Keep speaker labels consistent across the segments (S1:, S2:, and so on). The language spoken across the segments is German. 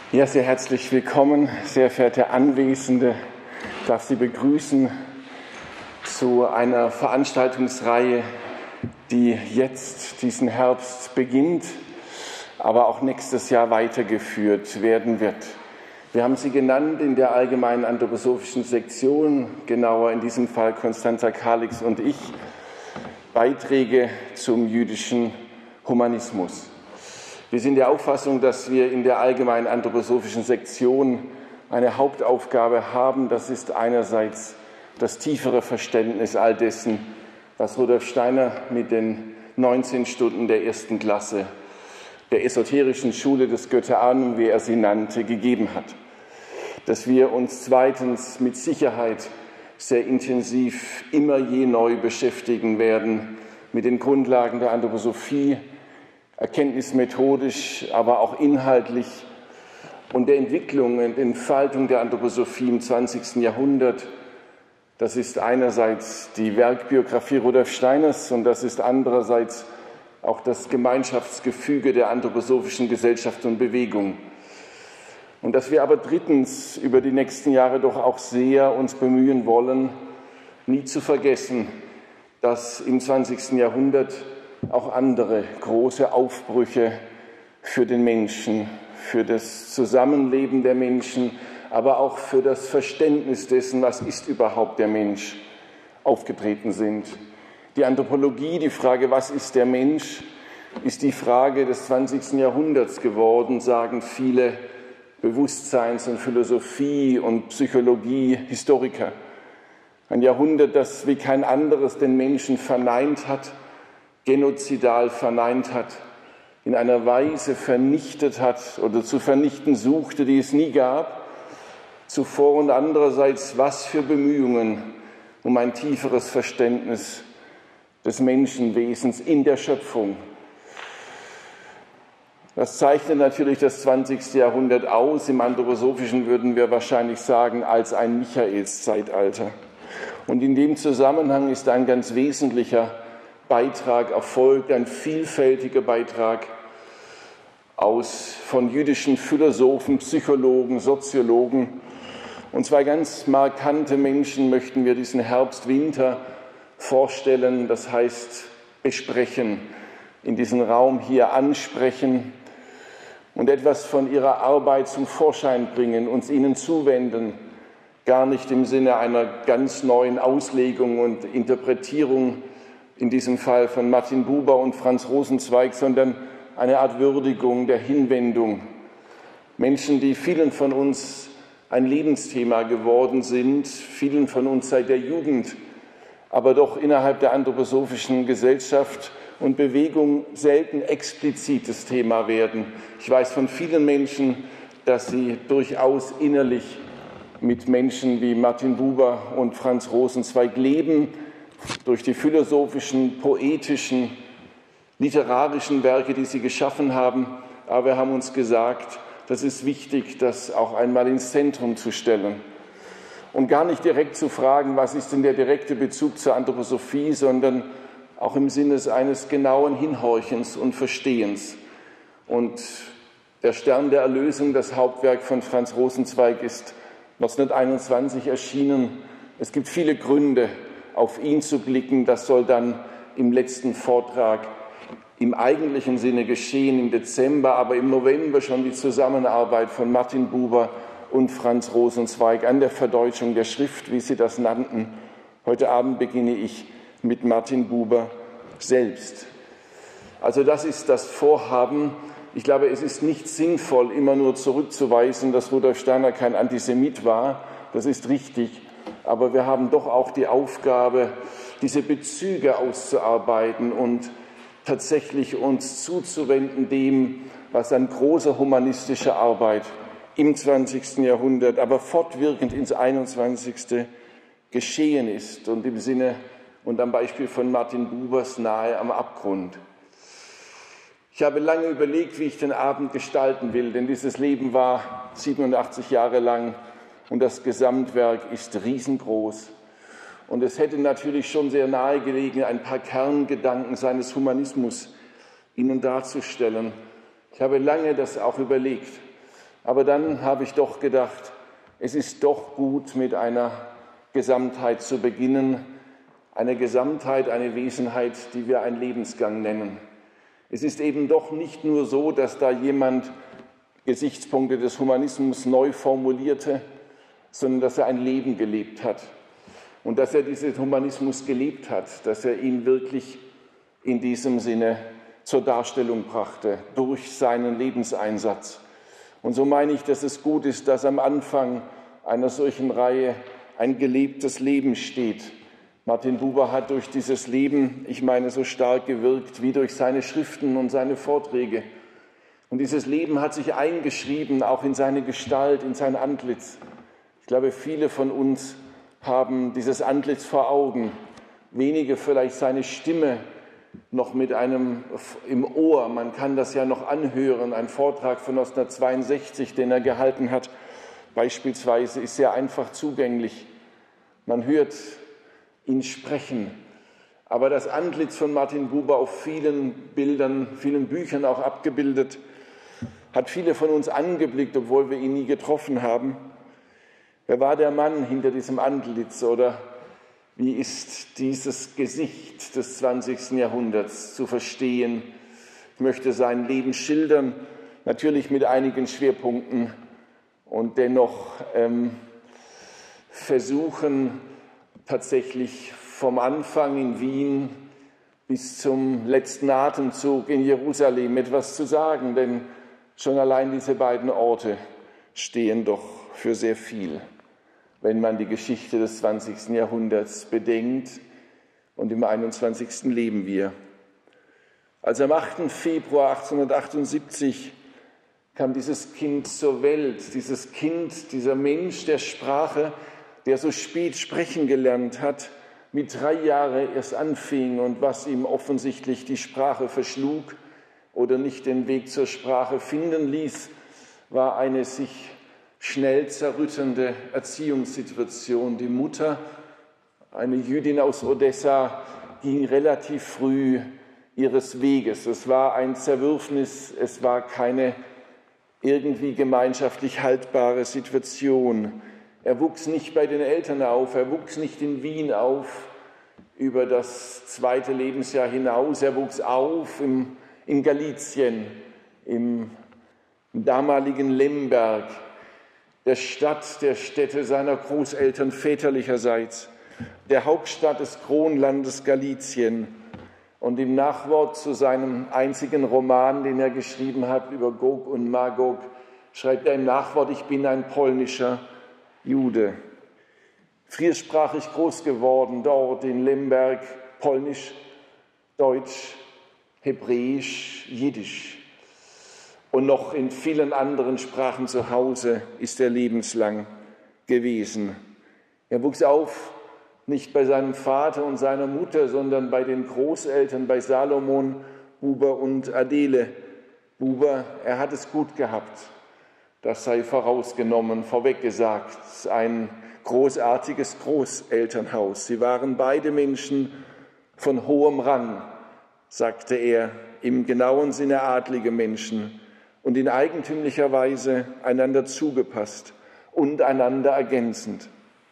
S1: Ja, sehr herzlich willkommen, sehr verehrte Anwesende. Ich darf Sie begrüßen zu einer Veranstaltungsreihe, die jetzt diesen Herbst beginnt, aber auch nächstes Jahr weitergeführt werden wird. Wir haben sie genannt in der allgemeinen anthroposophischen Sektion, genauer in diesem Fall Constanza Kalix und ich, Beiträge zum jüdischen Humanismus. Wir sind der Auffassung, dass wir in der allgemeinen anthroposophischen Sektion eine Hauptaufgabe haben. Das ist einerseits das tiefere Verständnis all dessen, was Rudolf Steiner mit den 19 Stunden der ersten Klasse der esoterischen Schule des Götteranum, wie er sie nannte, gegeben hat. Dass wir uns zweitens mit Sicherheit sehr intensiv immer je neu beschäftigen werden mit den Grundlagen der Anthroposophie, erkenntnismethodisch, aber auch inhaltlich und der Entwicklung und Entfaltung der Anthroposophie im 20. Jahrhundert. Das ist einerseits die Werkbiografie Rudolf Steiners und das ist andererseits auch das Gemeinschaftsgefüge der anthroposophischen Gesellschaft und Bewegung. Und dass wir aber drittens über die nächsten Jahre doch auch sehr uns bemühen wollen, nie zu vergessen, dass im 20. Jahrhundert auch andere große Aufbrüche für den Menschen, für das Zusammenleben der Menschen, aber auch für das Verständnis dessen, was ist überhaupt der Mensch, aufgetreten sind. Die Anthropologie, die Frage, was ist der Mensch, ist die Frage des 20. Jahrhunderts geworden, sagen viele Bewusstseins- und Philosophie- und Psychologie-Historiker. Ein Jahrhundert, das wie kein anderes den Menschen verneint hat, genozidal verneint hat, in einer Weise vernichtet hat oder zu vernichten suchte, die es nie gab, zuvor und andererseits, was für Bemühungen um ein tieferes Verständnis des Menschenwesens in der Schöpfung. Das zeichnet natürlich das 20. Jahrhundert aus. Im Anthroposophischen würden wir wahrscheinlich sagen, als ein Michaelszeitalter. Und in dem Zusammenhang ist ein ganz wesentlicher Beitrag erfolgt, ein vielfältiger Beitrag von jüdischen Philosophen, Psychologen, Soziologen. Und zwei ganz markante Menschen möchten wir diesen Herbst, Winter vorstellen, das heißt besprechen, in diesen Raum hier ansprechen und etwas von ihrer Arbeit zum Vorschein bringen, uns ihnen zuwenden, gar nicht im Sinne einer ganz neuen Auslegung und Interpretierung, in diesem Fall von Martin Buber und Franz Rosenzweig, sondern eine Art Würdigung der Hinwendung. Menschen, die vielen von uns ein Lebensthema geworden sind, vielen von uns seit der Jugend, aber doch innerhalb der anthroposophischen Gesellschaft und Bewegung selten explizites Thema werden. Ich weiß von vielen Menschen, dass sie durchaus innerlich mit Menschen wie Martin Buber und Franz Rosenzweig leben, durch die philosophischen, poetischen, literarischen Werke, die sie geschaffen haben. Aber wir haben uns gesagt, das ist wichtig, das auch einmal ins Zentrum zu stellen. Und gar nicht direkt zu fragen, was ist denn der direkte Bezug zur Anthroposophie, sondern auch im Sinne eines genauen Hinhorchens und Verstehens. Und der Stern der Erlösung, das Hauptwerk von Franz Rosenzweig, ist 1921 erschienen. Es gibt viele Gründe, auf ihn zu blicken. Das soll dann im letzten Vortrag im eigentlichen Sinne geschehen, im Dezember, aber im November schon die Zusammenarbeit von Martin Buber und Franz Rosenzweig an der Verdeutschung der Schrift, wie sie das nannten. Heute Abend beginne ich mit Martin Buber selbst. Also das ist das Vorhaben. Ich glaube, es ist nicht sinnvoll, immer nur zurückzuweisen, dass Rudolf Steiner kein Antisemit war. Das ist richtig. Aber wir haben doch auch die Aufgabe, diese Bezüge auszuarbeiten und tatsächlich uns zuzuwenden dem, was an großer humanistischer Arbeit im 20. Jahrhundert, aber fortwirkend ins 21. geschehen ist und im Sinne und am Beispiel von Martin Bubers nahe am Abgrund. Ich habe lange überlegt, wie ich den Abend gestalten will, denn dieses Leben war 87 Jahre lang und das Gesamtwerk ist riesengroß. Und es hätte natürlich schon sehr nahe gelegen, ein paar Kerngedanken seines Humanismus Ihnen darzustellen. Ich habe lange das auch überlegt. Aber dann habe ich doch gedacht, es ist doch gut, mit einer Gesamtheit zu beginnen, eine Gesamtheit, eine Wesenheit, die wir einen Lebensgang nennen. Es ist eben doch nicht nur so, dass da jemand Gesichtspunkte des Humanismus neu formulierte, sondern dass er ein Leben gelebt hat und dass er diesen Humanismus gelebt hat, dass er ihn wirklich in diesem Sinne zur Darstellung brachte, durch seinen Lebenseinsatz. Und so meine ich, dass es gut ist, dass am Anfang einer solchen Reihe ein gelebtes Leben steht. Martin Buber hat durch dieses Leben, ich meine, so stark gewirkt wie durch seine Schriften und seine Vorträge. Und dieses Leben hat sich eingeschrieben, auch in seine Gestalt, in sein Antlitz. Ich glaube, viele von uns haben dieses Antlitz vor Augen, wenige vielleicht seine Stimme noch mit einem im Ohr. Man kann das ja noch anhören. Ein Vortrag von 1962, den er gehalten hat, beispielsweise, ist sehr einfach zugänglich. Man hört ihn sprechen. Aber das Antlitz von Martin Buber, auf vielen Bildern, vielen Büchern auch abgebildet, hat viele von uns angeblickt, obwohl wir ihn nie getroffen haben. Wer war der Mann hinter diesem Antlitz oder wie ist dieses Gesicht des 20. Jahrhunderts zu verstehen? Ich möchte sein Leben schildern, natürlich mit einigen Schwerpunkten und dennoch versuchen, tatsächlich vom Anfang in Wien bis zum letzten Atemzug in Jerusalem etwas zu sagen, denn schon allein diese beiden Orte stehen doch für sehr viel, wenn man die Geschichte des 20. Jahrhunderts bedenkt, und im 21. leben wir. Also am 8. Februar 1878 kam dieses Kind zur Welt, dieses Kind, dieser Mensch der Sprache, der so spät sprechen gelernt hat, mit 3 Jahren erst anfing und was ihm offensichtlich die Sprache verschlug oder nicht den Weg zur Sprache finden ließ, war eine sich schnell zerrüttende Erziehungssituation. Die Mutter, eine Jüdin aus Odessa, ging relativ früh ihres Weges. Es war ein Zerwürfnis, es war keine irgendwie gemeinschaftlich haltbare Situation. Er wuchs nicht bei den Eltern auf, er wuchs nicht in Wien auf über das 2. Lebensjahr hinaus, er wuchs auf in Galizien, im damaligen Lemberg, der Stätte seiner Großeltern väterlicherseits, der Hauptstadt des Kronlandes Galizien. Und im Nachwort zu seinem einzigen Roman, den er geschrieben hat über Gog und Magog, schreibt er im Nachwort: Ich bin ein polnischer Jude. Viersprachig groß geworden dort in Lemberg, Polnisch, Deutsch, Hebräisch, Jiddisch. Und noch in vielen anderen Sprachen zu Hause ist er lebenslang gewesen. Er wuchs auf, nicht bei seinem Vater und seiner Mutter, sondern bei den Großeltern, bei Salomon, Buber und Adele Buber. Er hat es gut gehabt. Das sei vorausgenommen, vorweggesagt. Ein großartiges Großelternhaus. Sie waren beide Menschen von hohem Rang, sagte er, im genauen Sinne adlige Menschen und in eigentümlicher Weise einander zugepasst und einander ergänzend.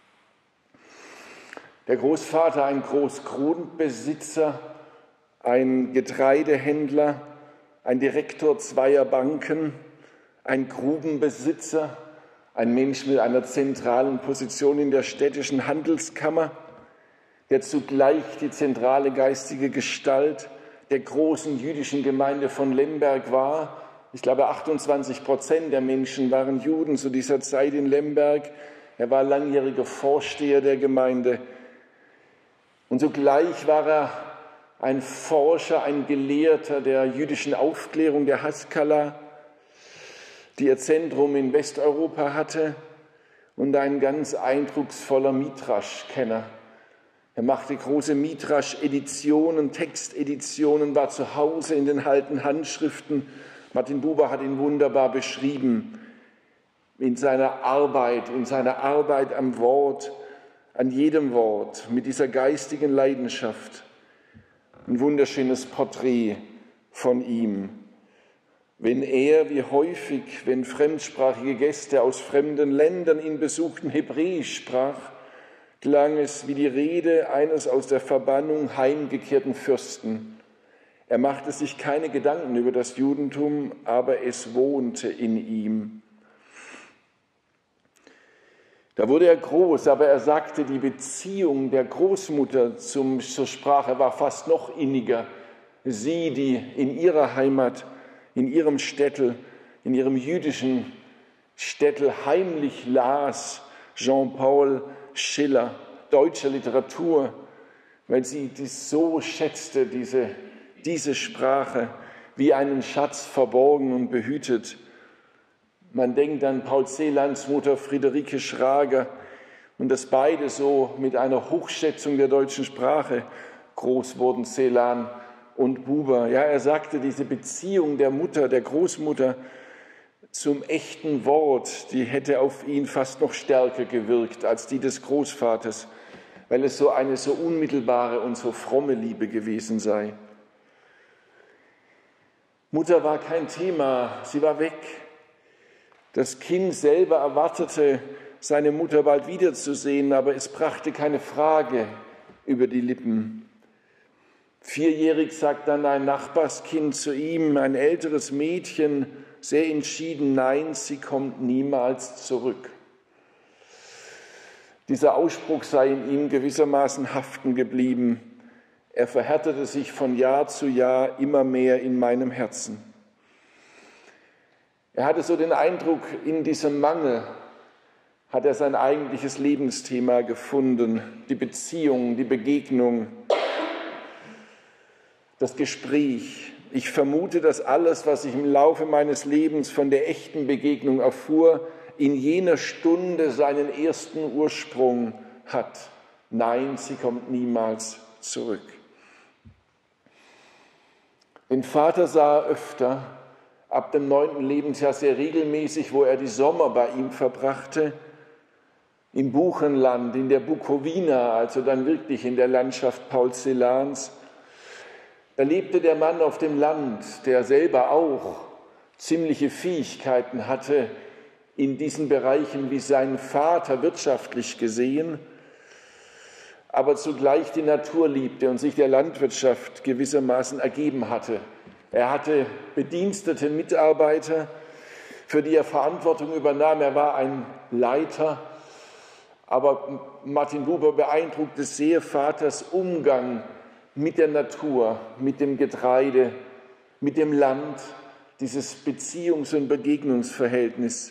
S1: Der Großvater, ein Großgrundbesitzer, ein Getreidehändler, ein Direktor 2 Banken, ein Grubenbesitzer, ein Mensch mit einer zentralen Position in der städtischen Handelskammer, der zugleich die zentrale geistige Gestalt der großen jüdischen Gemeinde von Lemberg war. Ich glaube, 28% der Menschen waren Juden zu dieser Zeit in Lemberg. Er war langjähriger Vorsteher der Gemeinde. Und zugleich war er ein Forscher, ein Gelehrter der jüdischen Aufklärung, der Haskalah, die ihr Zentrum in Westeuropa hatte, und ein ganz eindrucksvoller Midrasch-Kenner. Er machte große Midrasch-Editionen, Texteditionen, war zu Hause in den alten Handschriften. Martin Buber hat ihn wunderbar beschrieben in seiner Arbeit am Wort, an jedem Wort, mit dieser geistigen Leidenschaft. Ein wunderschönes Porträt von ihm. Wenn er, wie häufig, wenn fremdsprachige Gäste aus fremden Ländern ihn besuchten, Hebräisch sprach, klang es wie die Rede eines aus der Verbannung heimgekehrten Fürsten. Er machte sich keine Gedanken über das Judentum, aber es wohnte in ihm. Da wurde er groß, aber er sagte, die Beziehung der Großmutter zur Sprache war fast noch inniger. Sie, die in ihrer Heimat, in ihrem Städtel, in ihrem jüdischen Städtel heimlich las, Jean-Paul Schiller, deutsche Literatur, weil sie dies so schätzte, diese Sprache, wie einen Schatz verborgen und behütet. Man denkt an Paul Celans Mutter Friederike Schrager und dass beide so mit einer Hochschätzung der deutschen Sprache groß wurden, Celan und Buber. Ja, er sagte, diese Beziehung der Mutter, der Großmutter zum echten Wort, die hätte auf ihn fast noch stärker gewirkt als die des Großvaters, weil es so eine so unmittelbare und so fromme Liebe gewesen sei. Mutter war kein Thema, sie war weg. Das Kind selber erwartete, seine Mutter bald wiederzusehen, aber es brachte keine Frage über die Lippen. 4-jährig sagt dann ein Nachbarskind zu ihm, ein älteres Mädchen, sehr entschieden, nein, sie kommt niemals zurück. Dieser Ausspruch sei in ihm gewissermaßen haften geblieben. Er verhärtete sich von Jahr zu Jahr immer mehr in meinem Herzen. Er hatte so den Eindruck, in diesem Mangel hat er sein eigentliches Lebensthema gefunden, die Beziehung, die Begegnung, das Gespräch. Ich vermute, dass alles, was ich im Laufe meines Lebens von der echten Begegnung erfuhr, in jener Stunde seinen ersten Ursprung hat. Nein, sie kommt niemals zurück. Den Vater sah er öfter, ab dem 9. Lebensjahr sehr regelmäßig, wo er die Sommer bei ihm verbrachte, im Buchenland, in der Bukowina, also dann wirklich in der Landschaft Paul Celans. Da lebte der Mann auf dem Land, der selber auch ziemliche Fähigkeiten hatte in diesen Bereichen wie sein Vater wirtschaftlich gesehen, aber zugleich die Natur liebte und sich der Landwirtschaft gewissermaßen ergeben hatte. Er hatte bedienstete Mitarbeiter, für die er Verantwortung übernahm. Er war ein Leiter, aber Martin Buber beeindruckte sehr Vaters Umgang mit der Natur, mit dem Getreide, mit dem Land, dieses Beziehungs- und Begegnungsverhältnis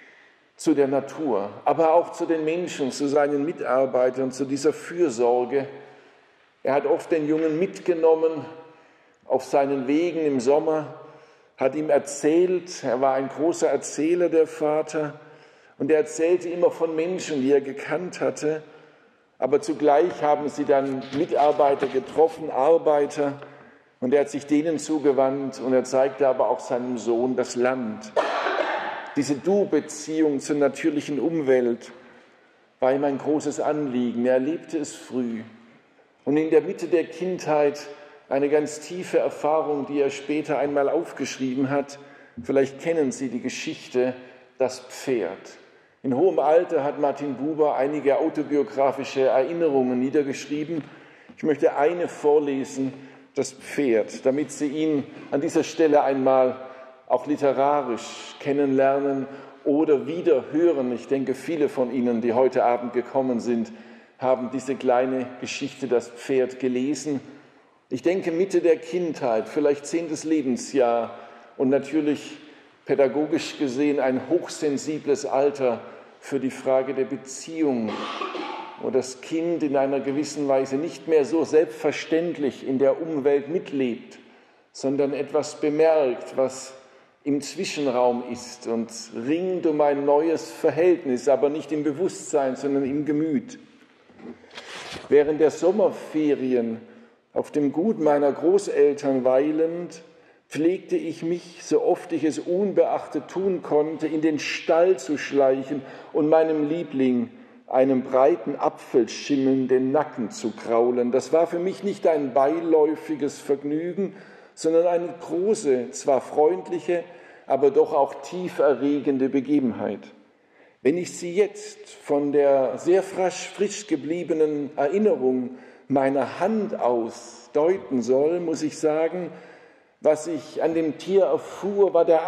S1: zu der Natur, aber auch zu den Menschen, zu seinen Mitarbeitern, zu dieser Fürsorge. Er hat oft den Jungen mitgenommen auf seinen Wegen im Sommer, hat ihm erzählt, er war ein großer Erzähler, der Vater, und er erzählte immer von Menschen, die er gekannt hatte. Aber zugleich haben sie dann Mitarbeiter getroffen, Arbeiter, und er hat sich denen zugewandt und er zeigte aber auch seinem Sohn das Land. Diese Du-Beziehung zur natürlichen Umwelt war ihm ein großes Anliegen. Er erlebte es früh. Und in der Mitte der Kindheit eine ganz tiefe Erfahrung, die er später einmal aufgeschrieben hat. Vielleicht kennen Sie die Geschichte, das Pferd. In hohem Alter hat Martin Buber einige autobiografische Erinnerungen niedergeschrieben. Ich möchte eine vorlesen, das Pferd, damit Sie ihn an dieser Stelle einmal auch literarisch kennenlernen oder wieder hören. Ich denke, viele von Ihnen, die heute Abend gekommen sind, haben diese kleine Geschichte, das Pferd, gelesen. Ich denke, Mitte der Kindheit, vielleicht 10. Lebensjahr und natürlich pädagogisch gesehen ein hochsensibles Alter für die Frage der Beziehung, wo das Kind in einer gewissen Weise nicht mehr so selbstverständlich in der Umwelt mitlebt, sondern etwas bemerkt, was im Zwischenraum ist und ringt um ein neues Verhältnis, aber nicht im Bewusstsein, sondern im Gemüt. Während der Sommerferien auf dem Gut meiner Großeltern weilend, pflegte ich mich, so oft ich es unbeachtet tun konnte, in den Stall zu schleichen und meinem Liebling, einem breiten Apfelschimmeln, den Nacken zu kraulen. Das war für mich nicht ein beiläufiges Vergnügen, sondern eine große, zwar freundliche, aber doch auch tieferregende Begebenheit. Wenn ich sie jetzt von der sehr frisch gebliebenen Erinnerung meiner Hand aus deuten soll, muss ich sagen, was ich an dem Tier erfuhr, war das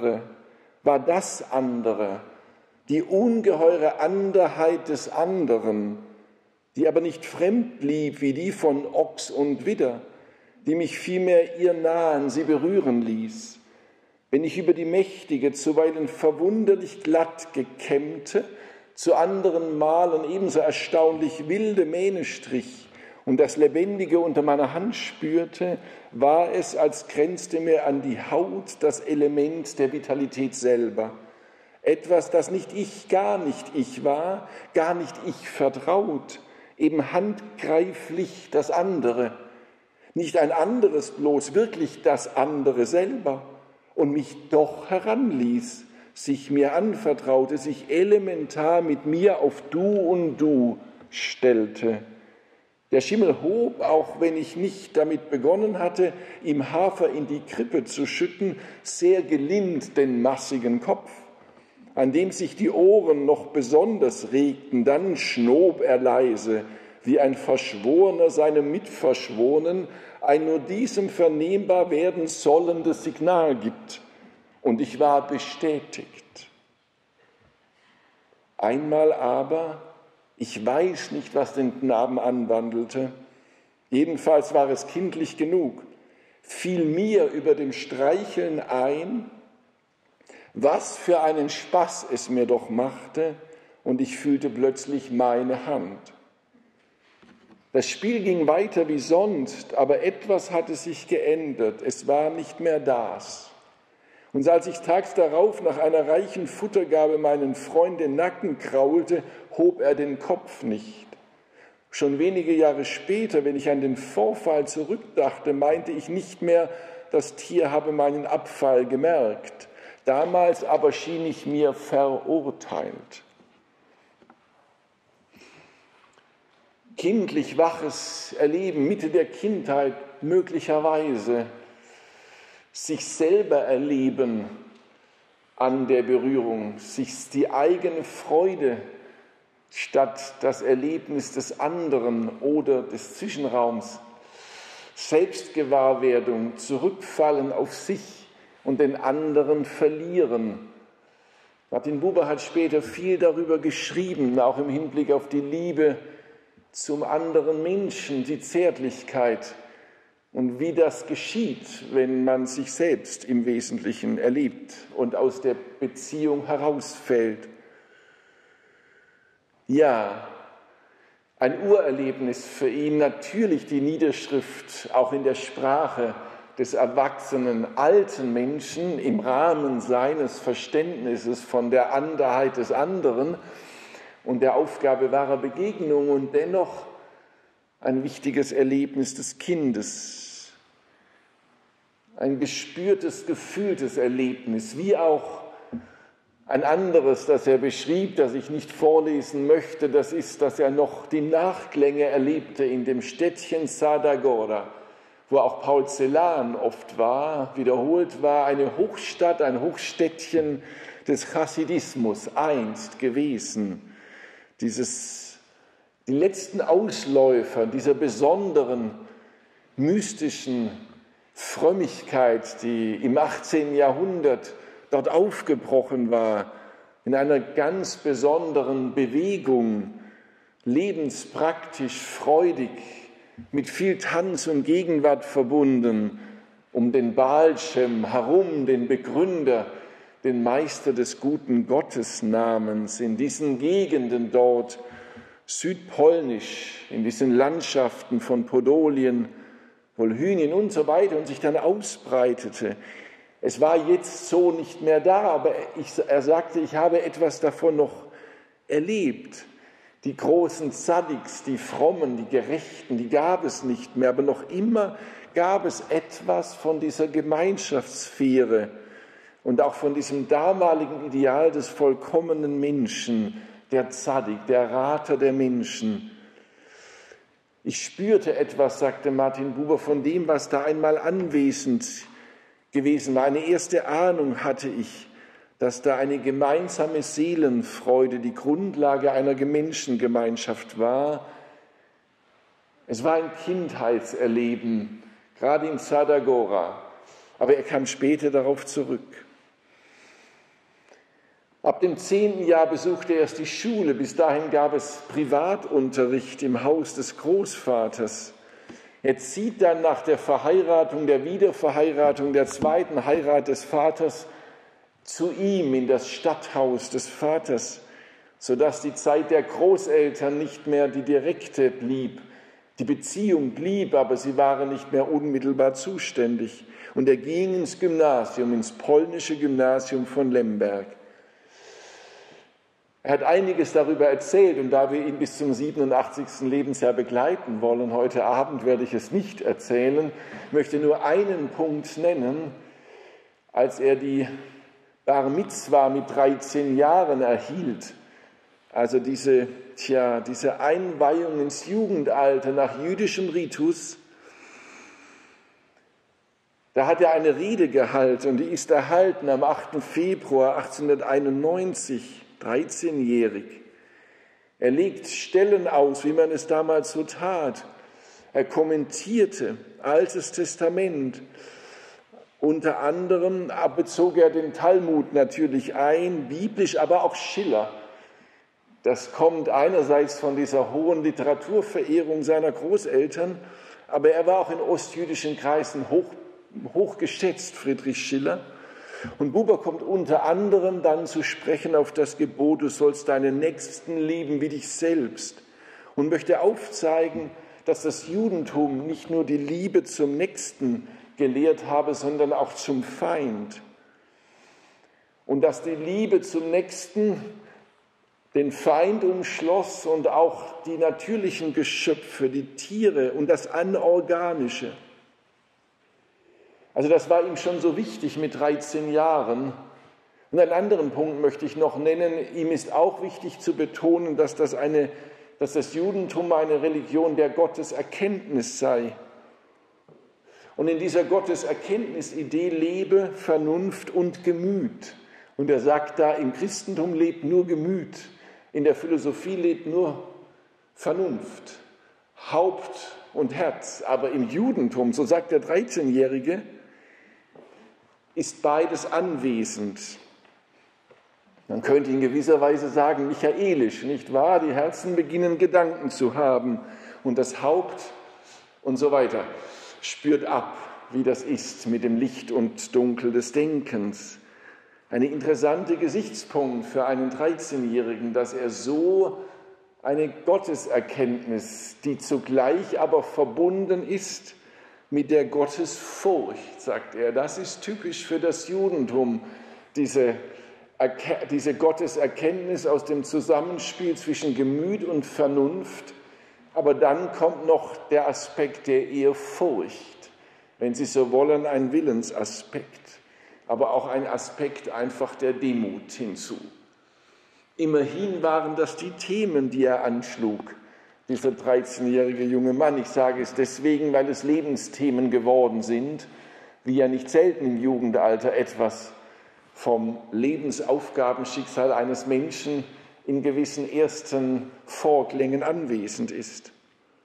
S1: andere, die ungeheure Anderheit des anderen, die aber nicht fremd blieb wie die von Ochs und Widder, die mich vielmehr ihr nahen, sie berühren ließ. Wenn ich über die mächtige, zuweilen verwunderlich glatt gekämmte, zu anderen Malen ebenso erstaunlich wilde Mähne strich und das Lebendige unter meiner Hand spürte, war es, als grenzte mir an die Haut das Element der Vitalität selber. Etwas, das nicht ich, gar nicht ich war, gar nicht ich vertraut, eben handgreiflich das andere. Nicht ein anderes bloß, wirklich das andere selber. Und mich doch heranließ, sich mir anvertraute, sich elementar mit mir auf Du und Du stellte. Der Schimmel hob, auch wenn ich nicht damit begonnen hatte, ihm Hafer in die Krippe zu schütten, sehr gelind den massigen Kopf, an dem sich die Ohren noch besonders regten. Dann schnob er leise, wie ein Verschworener seinem Mitverschworenen ein nur diesem vernehmbar werden sollendes Signal gibt. Und ich war bestätigt. Einmal aber, ich weiß nicht, was den Knaben anwandelte, jedenfalls war es kindlich genug, fiel mir über dem Streicheln ein, was für einen Spaß es mir doch machte, und ich fühlte plötzlich meine Hand. Das Spiel ging weiter wie sonst, aber etwas hatte sich geändert. Es war nicht mehr das. Und als ich tags darauf nach einer reichen Futtergabe meinen Freund den Nacken kraulte, hob er den Kopf nicht. Schon wenige Jahre später, wenn ich an den Vorfall zurückdachte, meinte ich nicht mehr, das Tier habe meinen Abfall gemerkt. Damals aber schien ich mir verurteilt. Kindlich waches Erleben, Mitte der Kindheit möglicherweise, sich selber erleben an der Berührung, sich die eigene Freude statt das Erlebnis des anderen oder des Zwischenraums, Selbstgewahrwerdung, Zurückfallen auf sich und den anderen verlieren. Martin Buber hat später viel darüber geschrieben, auch im Hinblick auf die Liebe zum anderen Menschen, die Zärtlichkeit und wie das geschieht, wenn man sich selbst im Wesentlichen erlebt und aus der Beziehung herausfällt. Ja, ein Urerlebnis für ihn, natürlich die Niederschrift auch in der Sprache des erwachsenen, alten Menschen im Rahmen seines Verständnisses von der Anderheit des anderen und der Aufgabe wahrer Begegnung und dennoch ein wichtiges Erlebnis des Kindes, ein gespürtes, gefühltes Erlebnis, wie auch ein anderes, das er beschrieb, das ich nicht vorlesen möchte, das ist, dass er noch die Nachklänge erlebte in dem Städtchen Sada-Gora, wo auch Paul Celan oft war, wiederholt war, eine Hochstadt, ein Hochstädtchen des Chassidismus einst gewesen. Die letzten Ausläufer dieser besonderen, mystischen Frömmigkeit, die im 18. Jahrhundert dort aufgebrochen war, in einer ganz besonderen Bewegung, lebenspraktisch, freudig, mit viel Tanz und Gegenwart verbunden, um den Baal Shem herum, den Begründer, den Meister des guten Gottesnamens, in diesen Gegenden dort, südpolnisch, in diesen Landschaften von Podolien, Wolhynien und so weiter, und sich dann ausbreitete. Es war jetzt so nicht mehr da, aber er sagte, ich habe etwas davon noch erlebt. Die großen Tzaddiks, die Frommen, die Gerechten, die gab es nicht mehr, aber noch immer gab es etwas von dieser Gemeinschaftssphäre und auch von diesem damaligen Ideal des vollkommenen Menschen, der Tzaddik, der Rater der Menschen. Ich spürte etwas, sagte Martin Buber, von dem, was da einmal anwesend gewesen war. Eine erste Ahnung hatte ich, dass da eine gemeinsame Seelenfreude die Grundlage einer Menschengemeinschaft war. Es war ein Kindheitserleben, gerade in Zadagora, aber er kam später darauf zurück. Ab dem 10. Jahr besuchte er erst die Schule. Bis dahin gab es Privatunterricht im Haus des Großvaters. Er zieht dann nach der Verheiratung, der Wiederverheiratung, der zweiten Heirat des Vaters zu ihm in das Stadthaus des Vaters, sodass die Zeit der Großeltern nicht mehr die direkte blieb. Die Beziehung blieb, aber sie waren nicht mehr unmittelbar zuständig. Und er ging ins Gymnasium, ins polnische Gymnasium von Lemberg. Er hat einiges darüber erzählt und da wir ihn bis zum 87. Lebensjahr begleiten wollen, heute Abend werde ich es nicht erzählen, möchte nur einen Punkt nennen. Als er die Bar Mitzwa mit 13 Jahren erhielt, also diese Einweihung ins Jugendalter nach jüdischem Ritus, da hat er eine Rede gehalten und die ist erhalten am 8. Februar 1891. 13-jährig. Er legt Stellen aus, wie man es damals so tat. Er kommentierte Altes Testament. Unter anderem bezog er den Talmud natürlich ein, biblisch, aber auch Schiller. Das kommt einerseits von dieser hohen Literaturverehrung seiner Großeltern, aber er war auch in ostjüdischen Kreisen hoch geschätzt, Friedrich Schiller. Und Buber kommt unter anderem dann zu sprechen auf das Gebot, du sollst deinen Nächsten lieben wie dich selbst, und möchte aufzeigen, dass das Judentum nicht nur die Liebe zum Nächsten gelehrt habe, sondern auch zum Feind. Und dass die Liebe zum Nächsten den Feind umschloss und auch die natürlichen Geschöpfe, die Tiere und das Anorganische. Also das war ihm schon so wichtig mit 13 Jahren. Und einen anderen Punkt möchte ich noch nennen. Ihm ist auch wichtig zu betonen, dass das Judentum eine Religion der Gotteserkenntnis sei. Und in dieser Gotteserkenntnisidee lebe Vernunft und Gemüt. Und er sagt da, im Christentum lebt nur Gemüt, in der Philosophie lebt nur Vernunft, Haupt und Herz. Aber im Judentum, so sagt der 13-Jährige, ist beides anwesend. Man könnte in gewisser Weise sagen, michaelisch, nicht wahr? Die Herzen beginnen Gedanken zu haben und das Haupt und so weiter spürt ab, wie das ist mit dem Licht und Dunkel des Denkens. Eine interessante Gesichtspunkt für einen 13-Jährigen, dass er so eine Gotteserkenntnis, die zugleich aber verbunden ist mit der Gottesfurcht, sagt er. Das ist typisch für das Judentum, diese Gotteserkenntnis aus dem Zusammenspiel zwischen Gemüt und Vernunft. Aber dann kommt noch der Aspekt der Ehrfurcht, wenn Sie so wollen, ein Willensaspekt, aber auch ein Aspekt einfach der Demut hinzu. Immerhin waren das die Themen, die er anschlug, dieser 13-jährige junge Mann. Ich sage es deswegen, weil es Lebensthemen geworden sind, wie ja nicht selten im Jugendalter etwas vom Lebensaufgabenschicksal eines Menschen in gewissen ersten Vorklängen anwesend ist.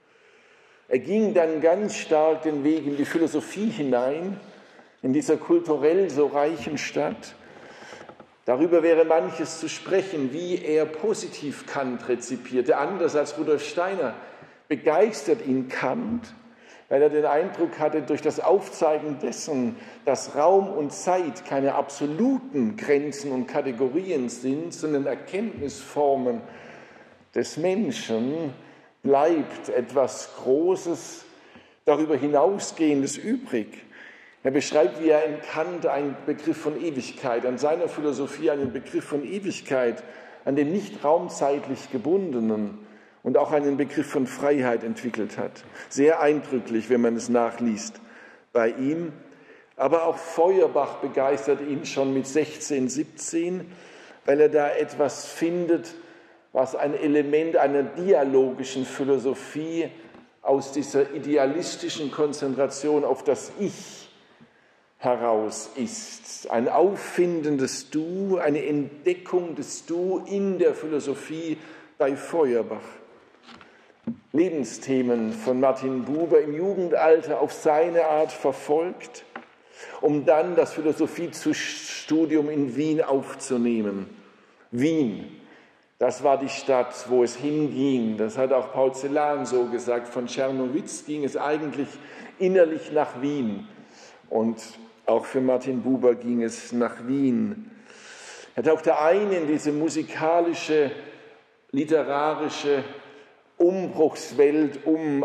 S1: Er ging dann ganz stark den Weg in die Philosophie hinein, in dieser kulturell so reichen Stadt. Darüber wäre manches zu sprechen, wie er positiv Kant rezipierte. Anders als Rudolf Steiner begeistert ihn Kant, weil er den Eindruck hatte, durch das Aufzeigen dessen, dass Raum und Zeit keine absoluten Grenzen und Kategorien sind, sondern Erkenntnisformen des Menschen, bleibt etwas Großes, darüber hinausgehendes übrig. Er beschreibt, wie er in Kant einen Begriff von Ewigkeit, an seiner Philosophie einen Begriff von Ewigkeit, an dem nicht raumzeitlich gebundenen und auch einen Begriff von Freiheit entwickelt hat. Sehr eindrücklich, wenn man es nachliest bei ihm. Aber auch Feuerbach begeistert ihn schon mit 16, 17, weil er da etwas findet, was ein Element einer dialogischen Philosophie aus dieser idealistischen Konzentration auf das Ich heraus ist. Ein Auffinden des Du, eine Entdeckung des Du in der Philosophie bei Feuerbach. Lebensthemen von Martin Buber im Jugendalter auf seine Art verfolgt, um dann das Philosophiestudium in Wien aufzunehmen. Wien, das war die Stadt, wo es hinging. Das hat auch Paul Celan so gesagt. Von Czernowitz ging es eigentlich innerlich nach Wien. Und auch für Martin Buber ging es nach Wien. Er tauchte ein in diese musikalische, literarische Umbruchswelt um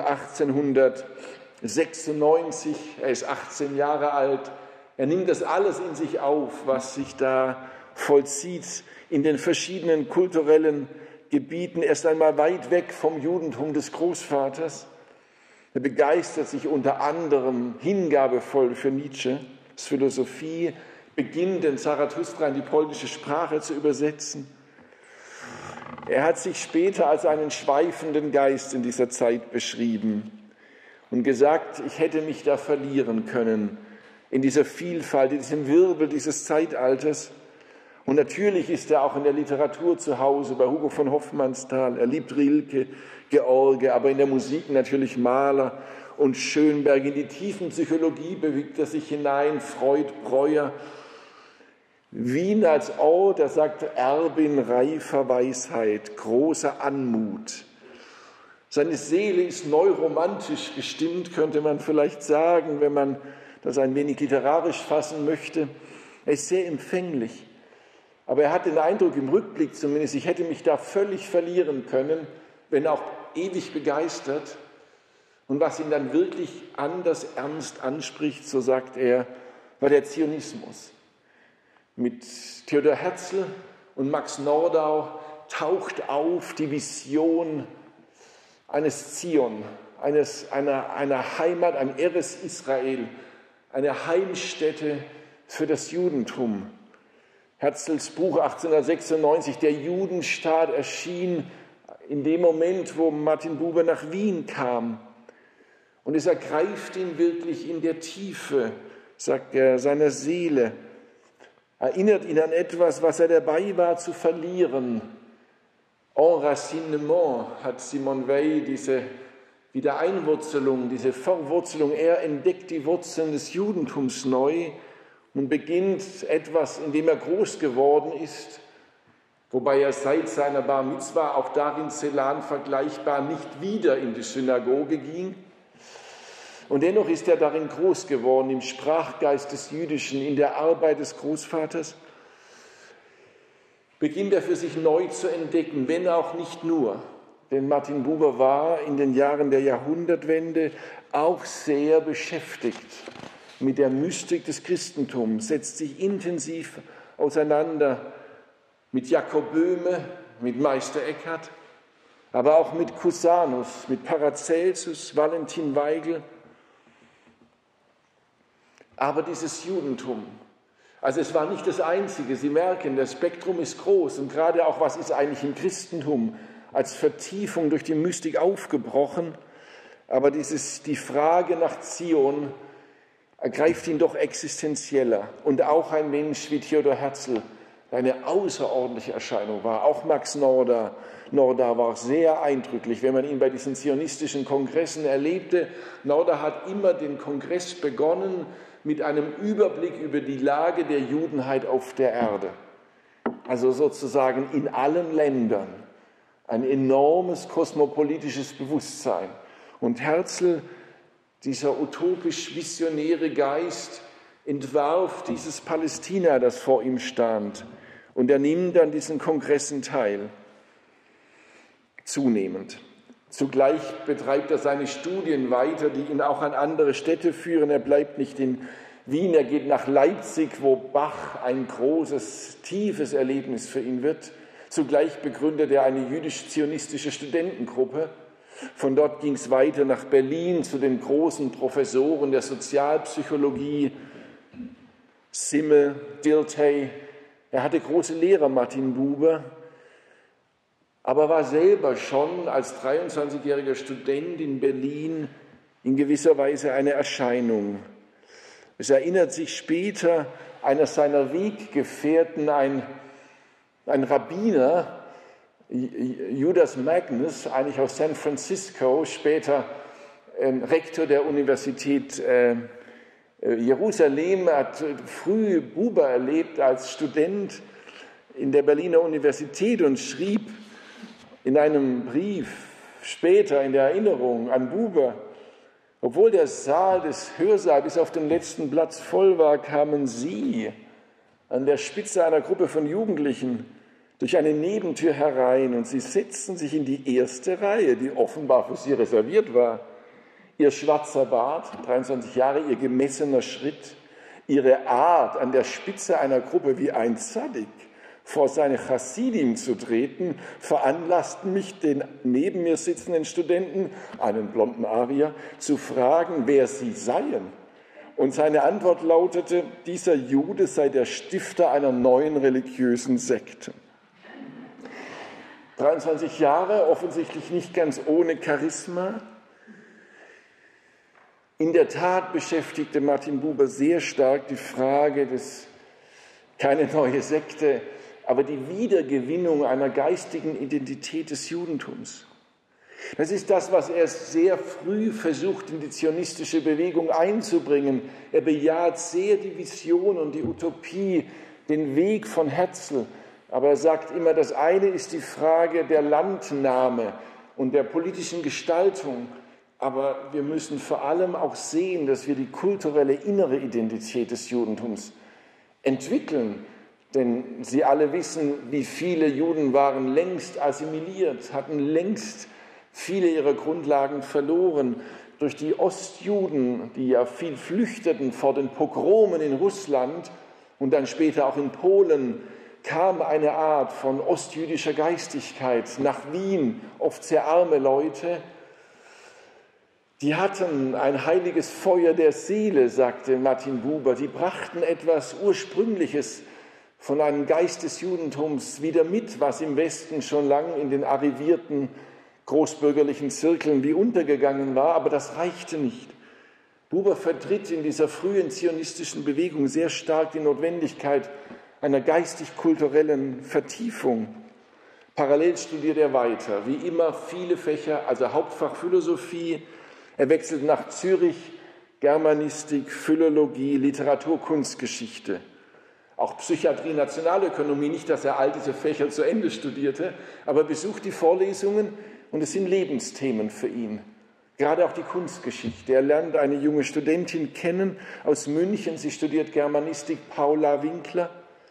S1: 1896. Er ist 18 Jahre alt. Er nimmt das alles in sich auf, was sich da vollzieht in den verschiedenen kulturellen Gebieten. Erst einmal weit weg vom Judentum des Großvaters. Er begeistert sich unter anderem hingabevoll für Nietzsche, Philosophie, beginnt den Zarathustra in die polnische Sprache zu übersetzen. Er hat sich später als einen schweifenden Geist in dieser Zeit beschrieben und gesagt, ich hätte mich da verlieren können in dieser Vielfalt, in diesem Wirbel dieses Zeitalters. Und natürlich ist er auch in der Literatur zu Hause, bei Hugo von Hofmannsthal. Er liebt Rilke, George, aber in der Musik natürlich Mahler und Schönberg. In die tiefen Psychologie bewegt er sich hinein, Freud, Breuer. Wien als Ort, er sagt, Erbin reifer Weisheit, großer Anmut. Seine Seele ist neuromantisch gestimmt, könnte man vielleicht sagen, wenn man das ein wenig literarisch fassen möchte. Er ist sehr empfänglich. Aber er hat den Eindruck, im Rückblick zumindest, ich hätte mich da völlig verlieren können, wenn auch ewig begeistert. Und was ihn dann wirklich anders ernst anspricht, so sagt er, war der Zionismus. Mit Theodor Herzl und Max Nordau taucht auf die Vision eines Zion, einer Heimat, ein Eres Israel, eine Heimstätte für das Judentum. Herzls Buch 1896, der Judenstaat, erschien in dem Moment, wo Martin Buber nach Wien kam. Und es ergreift ihn wirklich in der Tiefe, sagt er, seiner Seele. Erinnert ihn an etwas, was er dabei war zu verlieren. Enracinement hat Simone Weil diese Wiedereinwurzelung, diese Verwurzelung. Er entdeckt die Wurzeln des Judentums neu und beginnt etwas, in dem er groß geworden ist, wobei er seit seiner Bar Mitzwa, auch darin Celan vergleichbar, nicht wieder in die Synagoge ging. Und dennoch ist er darin groß geworden, im Sprachgeist des Jüdischen, in der Arbeit des Großvaters. Beginnt er für sich neu zu entdecken, wenn auch nicht nur. Denn Martin Buber war in den Jahren der Jahrhundertwende auch sehr beschäftigt mit der Mystik des Christentums, setzt sich intensiv auseinander mit Jakob Böhme, mit Meister Eckhart, aber auch mit Cusanus, mit Paracelsus, Valentin Weigel. Aber dieses Judentum, also es war nicht das Einzige. Sie merken, das Spektrum ist groß und gerade auch, was ist eigentlich im Christentum als Vertiefung durch die Mystik aufgebrochen. Aber die Frage nach Zion ergreift ihn doch existenzieller. Und auch ein Mensch wie Theodor Herzl, der eine außerordentliche Erscheinung war. Auch Max Nordau war sehr eindrücklich, wenn man ihn bei diesen zionistischen Kongressen erlebte. Nordau hat immer den Kongress begonnen mit einem Überblick über die Lage der Judenheit auf der Erde. Also sozusagen in allen Ländern. Ein enormes kosmopolitisches Bewusstsein. Und Herzl, dieser utopisch-visionäre Geist, entwarf dieses Palästina, das vor ihm stand. Und er nimmt an diesen Kongressen teil. Zunehmend. Zugleich betreibt er seine Studien weiter, die ihn auch an andere Städte führen. Er bleibt nicht in Wien, er geht nach Leipzig, wo Bach ein großes, tiefes Erlebnis für ihn wird. Zugleich begründet er eine jüdisch-zionistische Studentengruppe. Von dort ging es weiter nach Berlin zu den großen Professoren der Sozialpsychologie, Simmel, Dilthey. Er hatte große Lehrer, Martin Buber. aber war selber schon als 23-jähriger Student in Berlin in gewisser Weise eine Erscheinung. Es erinnert sich später einer seiner Weggefährten, ein Rabbiner, Judas Magnus, eigentlich aus San Francisco, später Rektor der Universität Jerusalem, hat früh Buber erlebt als Student in der Berliner Universität und schrieb in einem Brief später in der Erinnerung an Buber: Obwohl der Saal des Hörsaals bis auf den letzten Platz voll war, kamen Sie an der Spitze einer Gruppe von Jugendlichen durch eine Nebentür herein und Sie setzten sich in die erste Reihe, die offenbar für Sie reserviert war. Ihr schwarzer Bart, 23 Jahre, Ihr gemessener Schritt, Ihre Art, an der Spitze einer Gruppe wie ein Zadik vor seine Chassidim zu treten, veranlassten mich, den neben mir sitzenden Studenten, einen blonden Arier, zu fragen, wer sie seien. Und seine Antwort lautete, dieser Jude sei der Stifter einer neuen religiösen Sekte. 23 Jahre, offensichtlich nicht ganz ohne Charisma. In der Tat beschäftigte Martin Buber sehr stark die Frage keine neue Sekte, aber die Wiedergewinnung einer geistigen Identität des Judentums. Das ist das, was er sehr früh versucht, in die zionistische Bewegung einzubringen. Er bejaht sehr die Vision und die Utopie, den Weg von Herzl. Aber er sagt immer, das eine ist die Frage der Landnahme und der politischen Gestaltung. Aber wir müssen vor allem auch sehen, dass wir die kulturelle innere Identität des Judentums entwickeln. Denn Sie alle wissen, wie viele Juden waren längst assimiliert, hatten längst viele ihrer Grundlagen verloren. Durch die Ostjuden, die ja viel flüchteten vor den Pogromen in Russland und dann später auch in Polen, kam eine Art von ostjüdischer Geistigkeit nach Wien, oft sehr arme Leute. Die hatten ein heiliges Feuer der Seele, sagte Martin Buber. Die brachten etwas Ursprüngliches von einem Geist des Judentums wieder mit, was im Westen schon lang in den arrivierten großbürgerlichen Zirkeln wie untergegangen war, aber das reichte nicht. Buber vertritt in dieser frühen zionistischen Bewegung sehr stark die Notwendigkeit einer geistig-kulturellen Vertiefung. Parallel studiert er weiter, wie immer viele Fächer, also Hauptfach Philosophie. Er wechselt nach Zürich, Germanistik, Philologie, Literatur, Kunstgeschichte. Auch Psychiatrie, Nationalökonomie, nicht, dass er all diese Fächer zu Ende studierte, aber besucht die Vorlesungen und es sind Lebensthemen für ihn. Gerade auch die Kunstgeschichte. Er lernt eine junge Studentin kennen aus München, sie studiert Germanistik, Paula Winkler.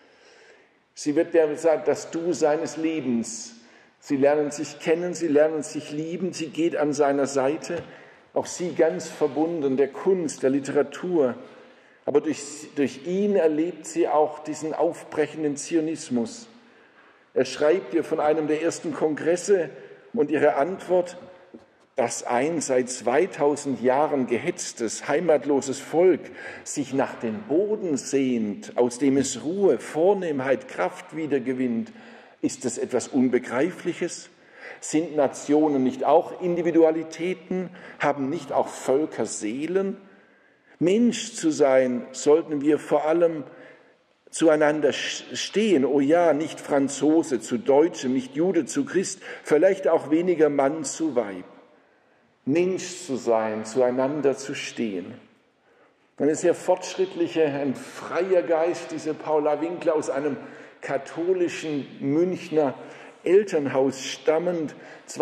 S1: Sie wird das Du seines Lebens. Sie lernen sich kennen, sie lernen sich lieben, sie geht an seiner Seite, auch sie ganz verbunden der Kunst, der Literatur. Aber durch ihn erlebt sie auch diesen aufbrechenden Zionismus. Er schreibt ihr von einem der ersten Kongresse und ihre Antwort, dass ein seit 2000 Jahren gehetztes, heimatloses Volk sich nach dem Boden sehnt, aus dem es Ruhe, Vornehmheit, Kraft wiedergewinnt. Ist das etwas Unbegreifliches? Sind Nationen nicht auch Individualitäten? Haben nicht auch Völker Seelen? Mensch zu sein, sollten wir vor allem zueinander stehen. Oh ja, nicht Franzose zu Deutschem, nicht Jude zu Christ, vielleicht auch weniger Mann zu Weib. Mensch zu sein, zueinander zu stehen. Eine sehr fortschrittliche, ein freier Geist, diese Paula Winkler, aus einem katholischen Münchner Elternhaus stammend.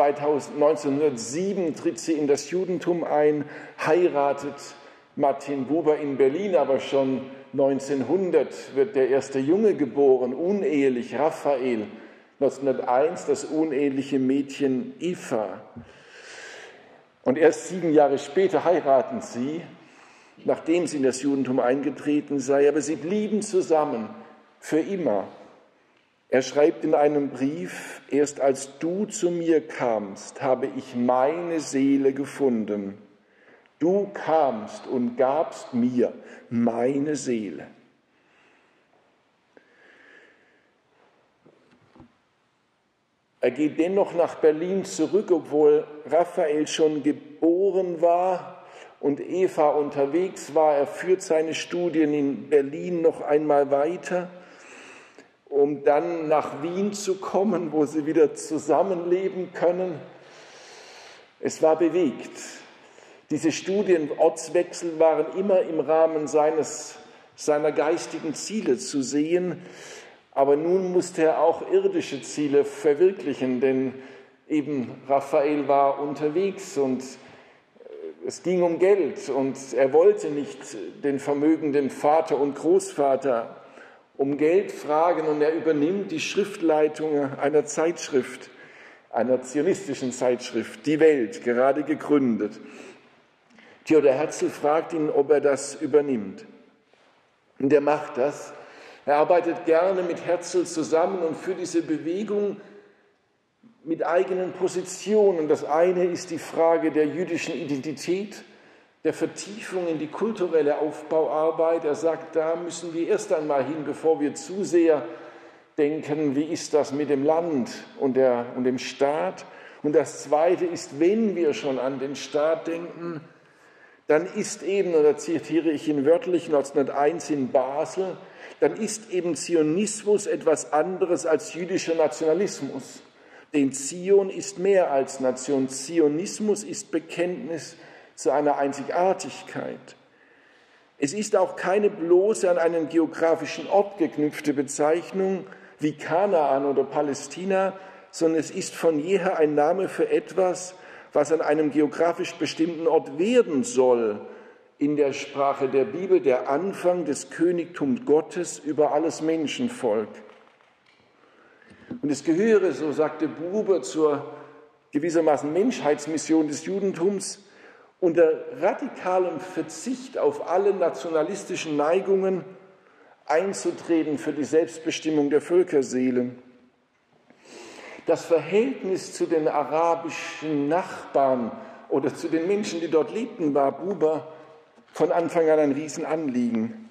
S1: 1907 tritt sie in das Judentum ein, heiratet Martin Buber in Berlin, aber schon 1900 wird der erste Junge geboren, unehelich, Raphael. 1901 das uneheliche Mädchen Eva. Und erst 7 Jahre später heiraten sie, nachdem sie in das Judentum eingetreten sei, aber sie blieben zusammen für immer. Er schreibt in einem Brief, erst als du zu mir kamst, habe ich meine Seele gefunden. Du kamst und gabst mir meine Seele. Er geht dennoch nach Berlin zurück, obwohl Raphael schon geboren war und Eva unterwegs war. Er führt seine Studien in Berlin noch einmal weiter, um dann nach Wien zu kommen, wo sie wieder zusammenleben können. Es war bewegt. Diese Studienortswechsel waren immer im Rahmen seiner geistigen Ziele zu sehen. Aber nun musste er auch irdische Ziele verwirklichen, denn eben Raphael war unterwegs und es ging um Geld und er wollte nicht den vermögenden Vater und Großvater um Geld fragen und er übernimmt die Schriftleitung einer Zeitschrift, einer zionistischen Zeitschrift, Die Welt, gerade gegründet. Theodor Herzl fragt ihn, ob er das übernimmt. Und er macht das. Er arbeitet gerne mit Herzl zusammen und für diese Bewegung mit eigenen Positionen. Das eine ist die Frage der jüdischen Identität, der Vertiefung in die kulturelle Aufbauarbeit. Er sagt, da müssen wir erst einmal hin, bevor wir zu sehr denken, wie ist das mit dem Land und dem Staat. Und das zweite ist, wenn wir schon an den Staat denken, dann ist eben, und da zitiere ich ihn wörtlich, 1901 in Basel, dann ist eben Zionismus etwas anderes als jüdischer Nationalismus. Denn Zion ist mehr als Nation. Zionismus ist Bekenntnis zu einer Einzigartigkeit. Es ist auch keine bloße an einen geografischen Ort geknüpfte Bezeichnung wie Kanaan oder Palästina, sondern es ist von jeher ein Name für etwas, was an einem geografisch bestimmten Ort werden soll. In der Sprache der Bibel der Anfang des Königtums Gottes über alles Menschenvolk. Und es gehöre, so sagte Buber, zur gewissermaßen Menschheitsmission des Judentums, unter radikalem Verzicht auf alle nationalistischen Neigungen einzutreten für die Selbstbestimmung der Völkerseelen. Das Verhältnis zu den arabischen Nachbarn oder zu den Menschen, die dort lebten, war Buber von Anfang an ein Riesenanliegen.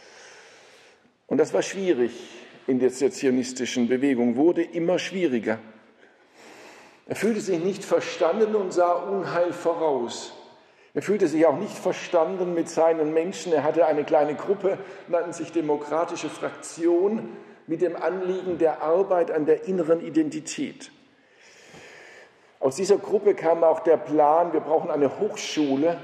S1: Und das war schwierig in der zionistischen Bewegung, wurde immer schwieriger. Er fühlte sich nicht verstanden und sah Unheil voraus. Er fühlte sich auch nicht verstanden mit seinen Menschen. Er hatte eine kleine Gruppe, nannten sich Demokratische Fraktion, mit dem Anliegen der Arbeit an der inneren Identität. Aus dieser Gruppe kam auch der Plan, wir brauchen eine Hochschule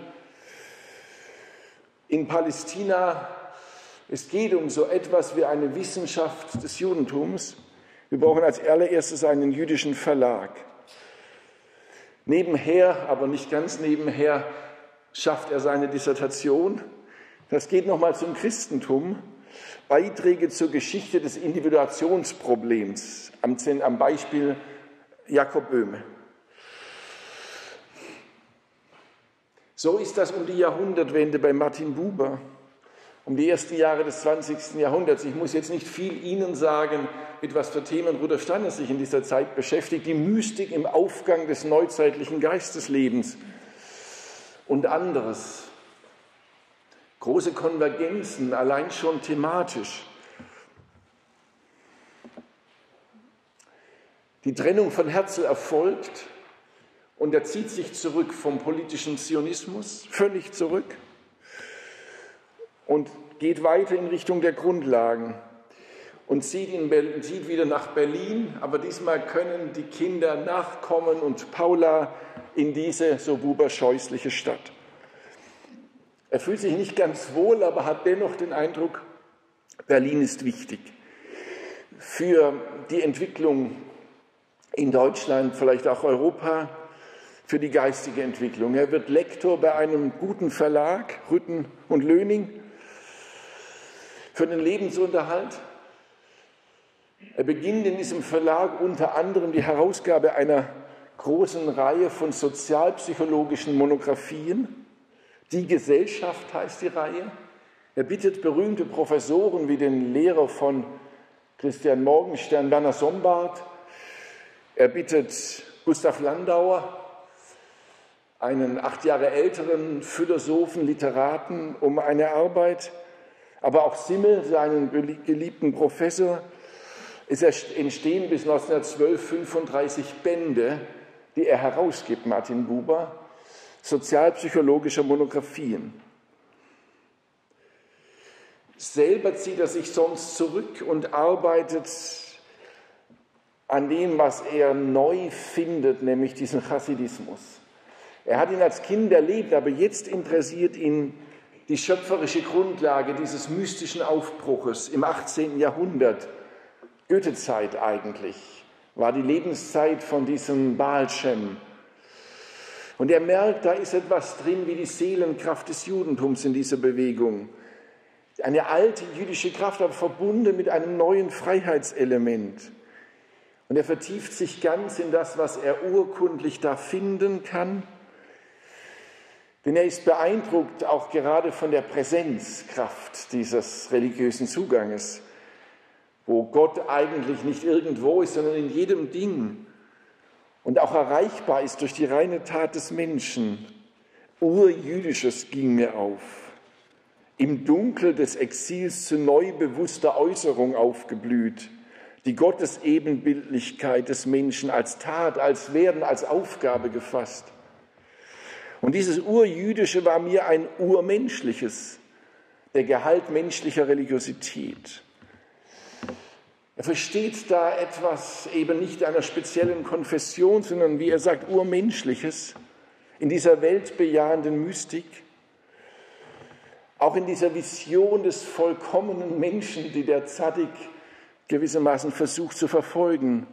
S1: in Palästina. Es geht um so etwas wie eine Wissenschaft des Judentums. Wir brauchen als allererstes einen jüdischen Verlag. Nebenher, aber nicht ganz nebenher, schafft er seine Dissertation. Das geht nochmal zum Christentum. Beiträge zur Geschichte des Individuationsproblems am Beispiel Jakob Böhme. So ist das um die Jahrhundertwende bei Martin Buber, um die ersten Jahre des 20. Jahrhunderts. Ich muss jetzt nicht viel Ihnen sagen, mit was für Themen Rudolf Steiner sich in dieser Zeit beschäftigt. Die Mystik im Aufgang des neuzeitlichen Geisteslebens und anderes. Große Konvergenzen, allein schon thematisch. Die Trennung von Herzl erfolgt und er zieht sich zurück vom politischen Zionismus, völlig zurück und geht weiter in Richtung der Grundlagen und zieht wieder nach Berlin, aber diesmal können die Kinder nachkommen und Paula in diese, so Buber, scheußliche Stadt. Er fühlt sich nicht ganz wohl, aber hat dennoch den Eindruck, Berlin ist wichtig für die Entwicklung in Deutschland, vielleicht auch Europa, für die geistige Entwicklung. Er wird Lektor bei einem guten Verlag, Rütten und Löning, für den Lebensunterhalt. Er beginnt in diesem Verlag unter anderem die Herausgabe einer großen Reihe von sozialpsychologischen Monographien. Die Gesellschaft heißt die Reihe. Er bittet berühmte Professoren wie den Lehrer von Christian Morgenstern, Werner Sombart. Er bittet Gustav Landauer, einen 8 Jahre älteren Philosophen, Literaten, um eine Arbeit, aber auch Simmel, seinen geliebten Professor. Es entstehen bis 1912 35 Bände, die er herausgibt, Martin Buber, sozialpsychologischer Monographien. Selber zieht er sich sonst zurück und arbeitet an dem, was er neu findet, nämlich diesen Chassidismus. Er hat ihn als Kind erlebt, aber jetzt interessiert ihn die schöpferische Grundlage dieses mystischen Aufbruches im 18. Jahrhundert. Goethezeit eigentlich, war die Lebenszeit von diesem Baal Shem. Und er merkt, da ist etwas drin wie die Seelenkraft des Judentums in dieser Bewegung. Eine alte jüdische Kraft, aber verbunden mit einem neuen Freiheitselement. Und er vertieft sich ganz in das, was er urkundlich da finden kann. Denn er ist beeindruckt auch gerade von der Präsenzkraft dieses religiösen Zuganges, wo Gott eigentlich nicht irgendwo ist, sondern in jedem Ding und auch erreichbar ist durch die reine Tat des Menschen. Urjüdisches ging mir auf, im Dunkel des Exils zu neu bewusster Äußerung aufgeblüht, die Gottesebenbildlichkeit des Menschen als Tat, als Werden, als Aufgabe gefasst. Und dieses Urjüdische war mir ein Urmenschliches, der Gehalt menschlicher Religiosität. Er versteht da etwas eben nicht einer speziellen Konfession, sondern, wie er sagt, Urmenschliches in dieser weltbejahenden Mystik, auch in dieser Vision des vollkommenen Menschen, die der Zadik gewissermaßen versucht zu verfolgen.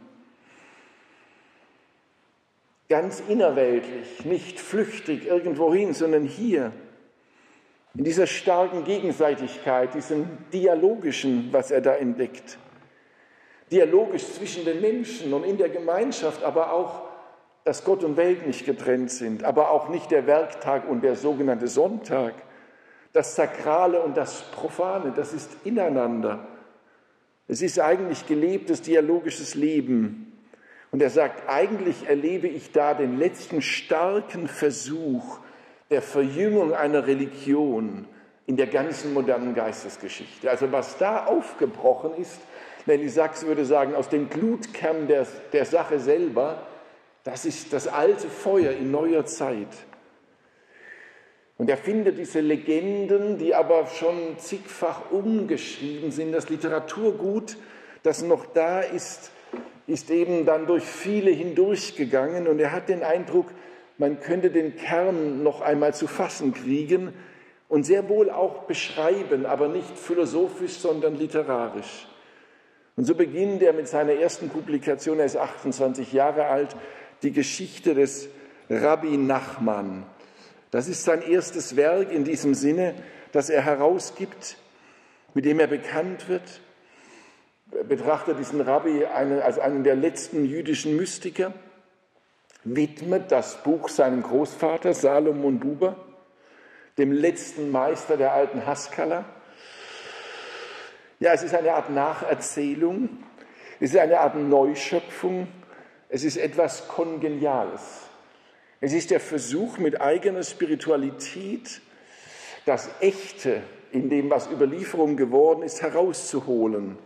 S1: Ganz innerweltlich, nicht flüchtig irgendwohin, sondern hier, in dieser starken Gegenseitigkeit, diesem Dialogischen, was er da entdeckt. Dialogisch zwischen den Menschen und in der Gemeinschaft, aber auch, dass Gott und Welt nicht getrennt sind, aber auch nicht der Werktag und der sogenannte Sonntag. Das Sakrale und das Profane, das ist ineinander. Es ist eigentlich gelebtes, dialogisches Leben. Und er sagt, eigentlich erlebe ich da den letzten starken Versuch der Verjüngung einer Religion in der ganzen modernen Geistesgeschichte. Also was da aufgebrochen ist, Nelly Sachs würde sagen, aus dem Glutkern der Sache selber, das ist das alte Feuer in neuer Zeit. Und er findet diese Legenden, die aber schon zigfach umgeschrieben sind. Das Literaturgut, das noch da ist, ist eben dann durch viele hindurchgegangen. Und er hat den Eindruck, man könnte den Kern noch einmal zu fassen kriegen und sehr wohl auch beschreiben, aber nicht philosophisch, sondern literarisch. Und so beginnt er mit seiner ersten Publikation, er ist 28 Jahre alt, die Geschichte des Rabbi Nachman. Das ist sein erstes Werk in diesem Sinne, das er herausgibt, mit dem er bekannt wird. Er betrachtet diesen Rabbi als einen der letzten jüdischen Mystiker, widmet das Buch seinem Großvater Salomon Buber, dem letzten Meister der alten Haskalah. Ja, es ist eine Art Nacherzählung, es ist eine Art Neuschöpfung, es ist etwas Kongeniales. Es ist der Versuch, mit eigener Spiritualität das Echte in dem, was Überlieferung geworden ist, herauszuholen.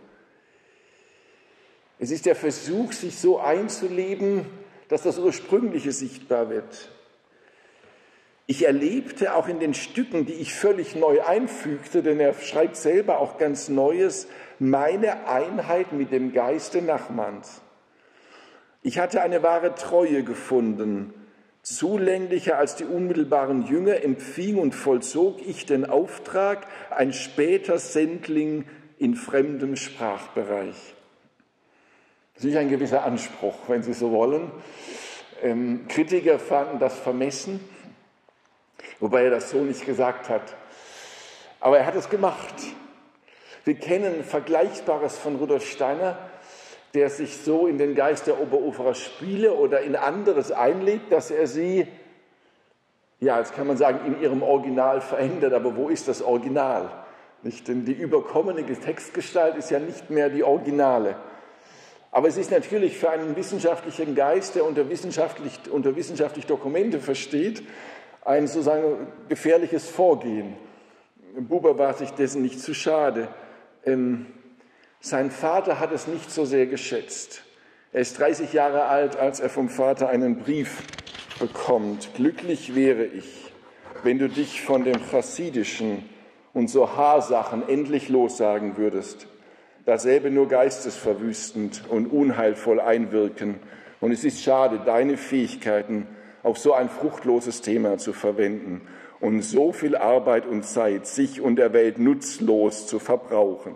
S1: Es ist der Versuch, sich so einzuleben, dass das Ursprüngliche sichtbar wird. Ich erlebte auch in den Stücken, die ich völlig neu einfügte, denn er schreibt selber auch ganz Neues, meine Einheit mit dem Geiste Nachmans. Ich hatte eine wahre Treue gefunden. Zulänglicher als die unmittelbaren Jünger empfing und vollzog ich den Auftrag, ein später Sendling in fremdem Sprachbereich. Das ist ein gewisser Anspruch, wenn Sie so wollen. Kritiker fanden das vermessen, wobei er das so nicht gesagt hat. Aber er hat es gemacht. Wir kennen Vergleichbares von Rudolf Steiner, der sich so in den Geist der Oberuferer Spiele oder in anderes einlebt, dass er sie, ja, jetzt kann man sagen, in ihrem Original verändert. Aber wo ist das Original? Nicht? Denn die überkommene Textgestalt ist ja nicht mehr die Originale. Aber es ist natürlich für einen wissenschaftlichen Geist, der unter wissenschaftlich Dokumente versteht, ein sozusagen gefährliches Vorgehen. Buber war sich dessen nicht zu schade. Sein Vater hat es nicht so sehr geschätzt. Er ist 30 Jahre alt, als er vom Vater einen Brief bekommt. Glücklich wäre ich, wenn du dich von dem Chassidischen und so Haarsachen endlich lossagen würdest. Dasselbe nur geistesverwüstend und unheilvoll einwirken. Und es ist schade, deine Fähigkeiten auf so ein fruchtloses Thema zu verwenden und so viel Arbeit und Zeit sich und der Welt nutzlos zu verbrauchen.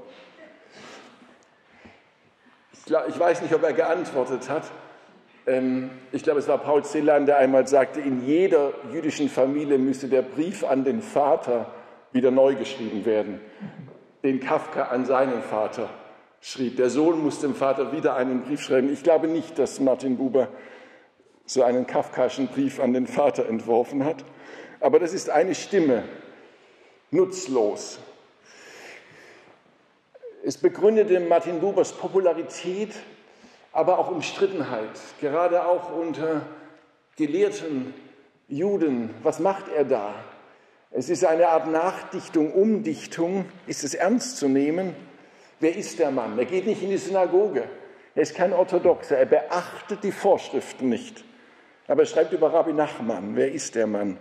S1: Ich weiß nicht, ob er geantwortet hat. Ich glaube, es war Paul Celan, der einmal sagte, in jeder jüdischen Familie müsse der Brief an den Vater wieder neu geschrieben werden, den Kafka an seinen Vater schrieb. Der Sohn muss dem Vater wieder einen Brief schreiben. Ich glaube nicht, dass Martin Buber so einen kafkaischen Brief an den Vater entworfen hat. Aber das ist eine Stimme, nutzlos. Es begründete Martin Bubers Popularität, aber auch Umstrittenheit, gerade auch unter gelehrten Juden. Was macht er da? Es ist eine Art Nachdichtung, Umdichtung. Ist es ernst zu nehmen? Wer ist der Mann? Er geht nicht in die Synagoge. Er ist kein Orthodoxer. Er beachtet die Vorschriften nicht. Aber er schreibt über Rabbi Nachman. Wer ist der Mann?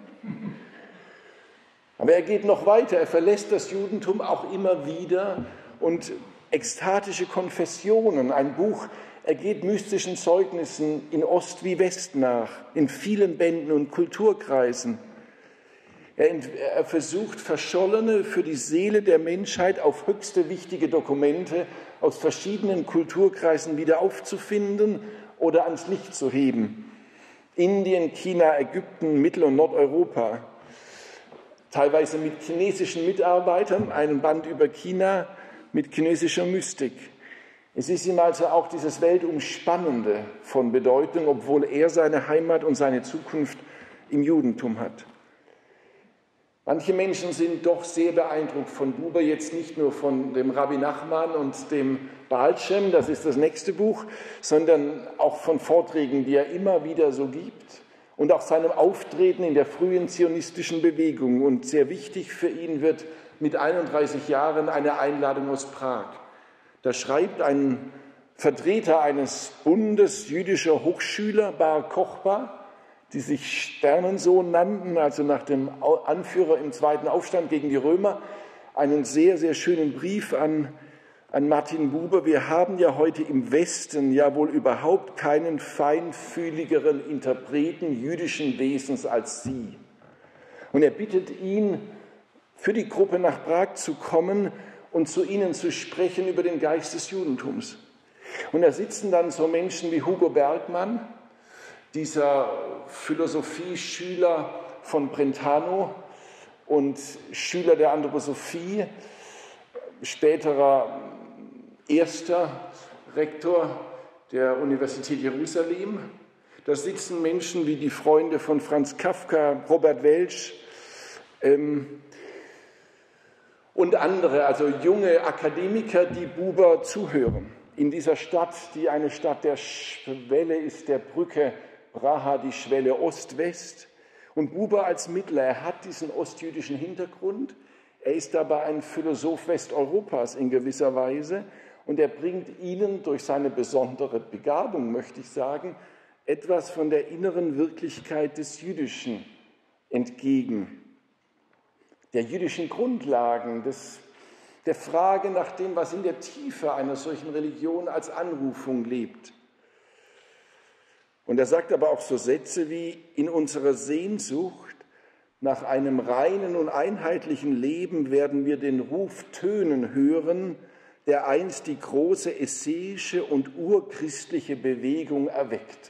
S1: Aber er geht noch weiter. Er verlässt das Judentum auch immer wieder und ekstatische Konfessionen, ein Buch, er geht mystischen Zeugnissen in Ost wie West nach, in vielen Bänden und Kulturkreisen. Er versucht, verschollene, für die Seele der Menschheit auf höchste wichtige Dokumente aus verschiedenen Kulturkreisen wieder aufzufinden oder ans Licht zu heben. Indien, China, Ägypten, Mittel- und Nordeuropa. Teilweise mit chinesischen Mitarbeitern, einen Band über China mit chinesischer Mystik. Es ist ihm also auch dieses Weltumspannende von Bedeutung, obwohl er seine Heimat und seine Zukunft im Judentum hat. Manche Menschen sind doch sehr beeindruckt von Buber, jetzt nicht nur von dem Rabbi Nachman und dem Baal Shem, das ist das nächste Buch, sondern auch von Vorträgen, die er immer wieder so gibt und auch seinem Auftreten in der frühen zionistischen Bewegung. Und sehr wichtig für ihn wird mit 31 Jahren eine Einladung aus Prag. Da schreibt ein Vertreter eines Bundes jüdischer Hochschüler, Bar Kochba, die sich Sternensohn nannten, also nach dem Anführer im zweiten Aufstand gegen die Römer, einen sehr, sehr schönen Brief an Martin Buber. Wir haben ja heute im Westen ja wohl überhaupt keinen feinfühligeren Interpreten jüdischen Wesens als Sie. Und er bittet ihn, für die Gruppe nach Prag zu kommen und zu ihnen zu sprechen über den Geist des Judentums. Und da sitzen dann so Menschen wie Hugo Bergmann, dieser Philosophieschüler von Brentano und Schüler der Anthroposophie, späterer erster Rektor der Universität Jerusalem. Da sitzen Menschen wie die Freunde von Franz Kafka, Robert Welch, und andere, also junge Akademiker, die Buber zuhören. In dieser Stadt, die eine Stadt der Schwelle ist, der Brücke Praha, die Schwelle Ost-West. Und Buber als Mittler, er hat diesen ostjüdischen Hintergrund. Er ist dabei ein Philosoph Westeuropas in gewisser Weise. Und er bringt ihnen durch seine besondere Begabung, möchte ich sagen, etwas von der inneren Wirklichkeit des Jüdischen entgegen. Der jüdischen Grundlagen, der Frage nach dem, was in der Tiefe einer solchen Religion als Anrufung lebt. Und er sagt aber auch so Sätze wie: In unserer Sehnsucht nach einem reinen und einheitlichen Leben werden wir den Ruf tönen hören, der einst die große essayische und urchristliche Bewegung erweckte.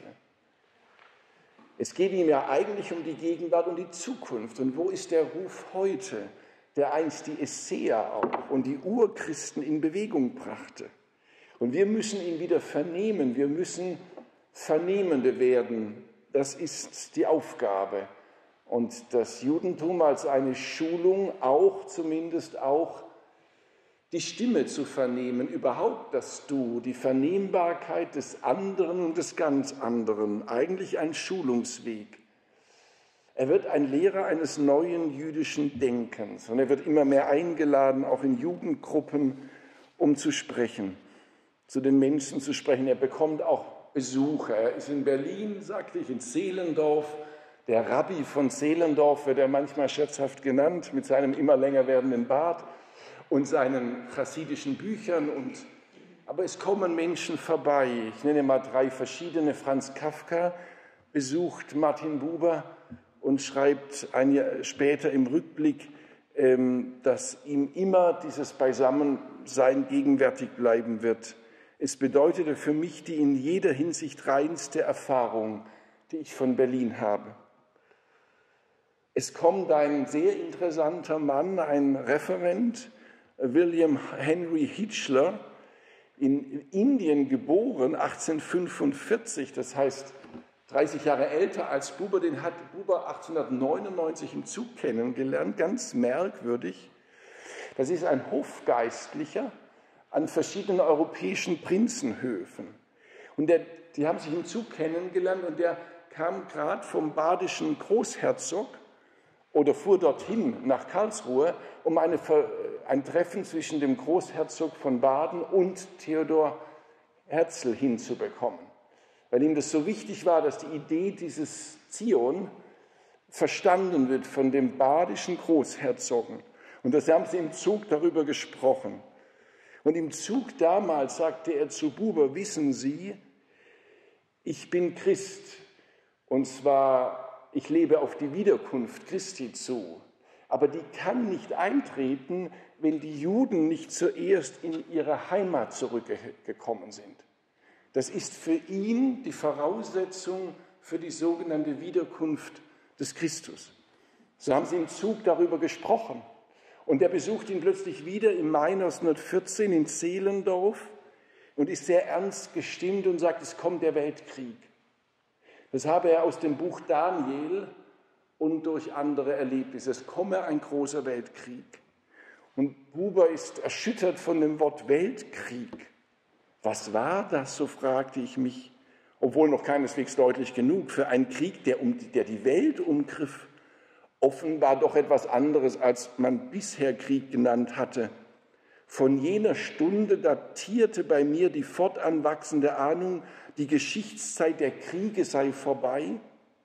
S1: Es geht ihm ja eigentlich um die Gegenwart und die Zukunft. Und wo ist der Ruf heute, der einst die Essener auch und die Urchristen in Bewegung brachte? Und wir müssen ihn wieder vernehmen, wir müssen Vernehmende werden. Das ist die Aufgabe. Und das Judentum als eine Schulung auch, zumindest auch, die Stimme zu vernehmen, überhaupt das Du, die Vernehmbarkeit des anderen und des ganz anderen, eigentlich ein Schulungsweg. Er wird ein Lehrer eines neuen jüdischen Denkens und er wird immer mehr eingeladen, auch in Jugendgruppen, um zu sprechen. zu den Menschen zu sprechen. Er bekommt auch Besucher. Er ist in Berlin, sagte ich, in Zehlendorf. Der Rabbi von Zehlendorf wird er manchmal scherzhaft genannt, mit seinem immer länger werdenden Bart und seinen chassidischen Büchern. Aber es kommen Menschen vorbei. Ich nenne mal 3 verschiedene. Franz Kafka besucht Martin Buber und schreibt ein Jahr später im Rückblick, dass ihm immer dieses Beisammensein gegenwärtig bleiben wird. Es bedeutete für mich die in jeder Hinsicht reinste Erfahrung, die ich von Berlin habe. Es kommt ein sehr interessanter Mann, ein Referent, William Henry Hitchler, in Indien geboren, 1845, das heißt 30 Jahre älter als Buber, den hat Buber 1899 im Zug kennengelernt, ganz merkwürdig. Das ist ein Hofgeistlicher an verschiedenen europäischen Prinzenhöfen. Und die haben sich im Zug kennengelernt und der kam gerade vom badischen Großherzog oder fuhr dorthin nach Karlsruhe, um ein Treffen zwischen dem Großherzog von Baden und Theodor Herzl hinzubekommen. Weil ihm das so wichtig war, dass die Idee dieses Zion verstanden wird von dem badischen Großherzogen. Und das haben sie im Zug darüber gesprochen. Und im Zug damals sagte er zu Buber, wissen Sie, ich bin Christ, und zwar, ich lebe auf die Wiederkunft Christi zu, aber die kann nicht eintreten, wenn die Juden nicht zuerst in ihre Heimat zurückgekommen sind. Das ist für ihn die Voraussetzung für die sogenannte Wiederkunft des Christus. So haben sie im Zug darüber gesprochen. Und er besucht ihn plötzlich wieder im Mai 1914 in Zehlendorf und ist sehr ernst gestimmt und sagt, es kommt der Weltkrieg. Das habe er aus dem Buch Daniel und durch andere Erlebnisse. Es komme ein großer Weltkrieg. Und Buber ist erschüttert von dem Wort Weltkrieg. Was war das, so fragte ich mich, obwohl noch keineswegs deutlich genug, für einen Krieg, der die Welt umgriff, offenbar doch etwas anderes, als man bisher Krieg genannt hatte. Von jener Stunde datierte bei mir die fortan wachsende Ahnung, die Geschichtszeit der Kriege sei vorbei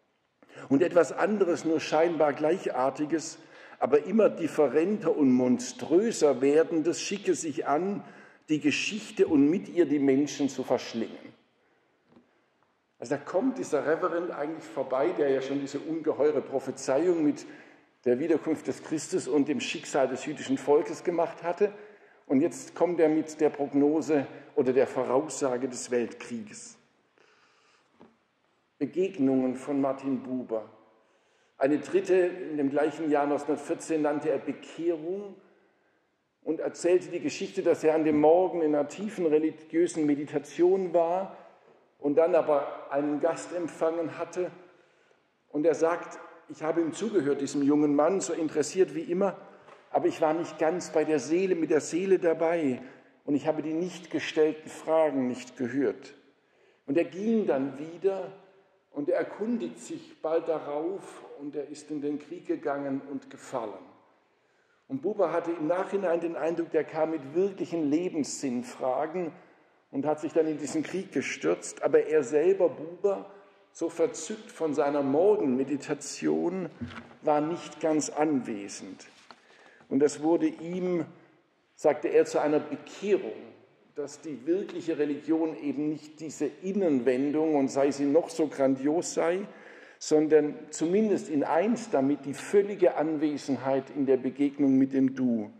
S1: und etwas anderes, nur scheinbar Gleichartiges, aber immer differenter und monströser werdendes schicke sich an, die Geschichte und mit ihr die Menschen zu verschlingen. Also da kommt dieser Reverend eigentlich vorbei, der ja schon diese ungeheure Prophezeiung mit der Wiederkunft des Christus und dem Schicksal des jüdischen Volkes gemacht hatte. Und jetzt kommt er mit der Prognose oder der Voraussage des Weltkrieges. Begegnungen von Martin Buber. Eine dritte in dem gleichen Jahr 1914 nannte er Bekehrung und erzählte die Geschichte, dass er an dem Morgen in einer tiefen religiösen Meditation war und dann aber einen Gast empfangen hatte. Und er sagt, ich habe ihm zugehört, diesem jungen Mann, so interessiert wie immer, aber ich war nicht ganz bei der Seele, mit der Seele dabei und ich habe die nicht gestellten Fragen nicht gehört. Und er ging dann wieder und er erkundigt sich bald darauf und er ist in den Krieg gegangen und gefallen. Und Buber hatte im Nachhinein den Eindruck, der kam mit wirklichen Lebenssinnfragen und hat sich dann in diesen Krieg gestürzt. Aber er selber, Buber, so verzückt von seiner Morgenmeditation, war nicht ganz anwesend. Und das wurde ihm, sagte er, zu einer Bekehrung, dass die wirkliche Religion eben nicht diese Innenwendung und sei sie noch so grandios sei, sondern zumindest in eins damit die völlige Anwesenheit in der Begegnung mit dem Du.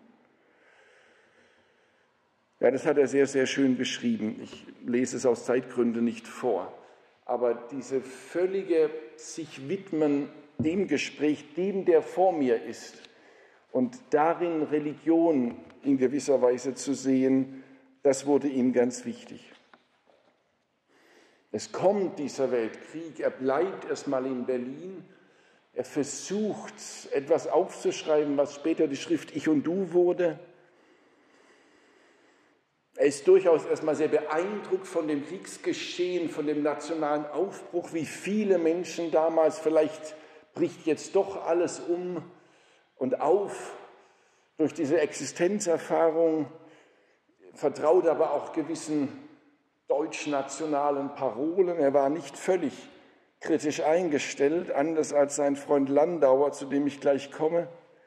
S1: Ja, das hat er sehr, sehr schön beschrieben. Ich lese es aus Zeitgründen nicht vor. Aber diese völlige sich widmen dem Gespräch, dem, der vor mir ist, und darin Religion in gewisser Weise zu sehen, das wurde ihm ganz wichtig. Es kommt dieser Weltkrieg, er bleibt erstmal in Berlin, er versucht etwas aufzuschreiben, was später die Schrift Ich und Du wurde. Er ist durchaus erstmal sehr beeindruckt von dem Kriegsgeschehen, von dem nationalen Aufbruch, wie viele Menschen damals, vielleicht bricht jetzt doch alles um und auf durch diese Existenzerfahrung, vertraut aber auch gewissen deutschnationalen Parolen. Er war nicht völlig kritisch eingestellt, anders als sein Freund Landauer, zu dem ich gleich komme.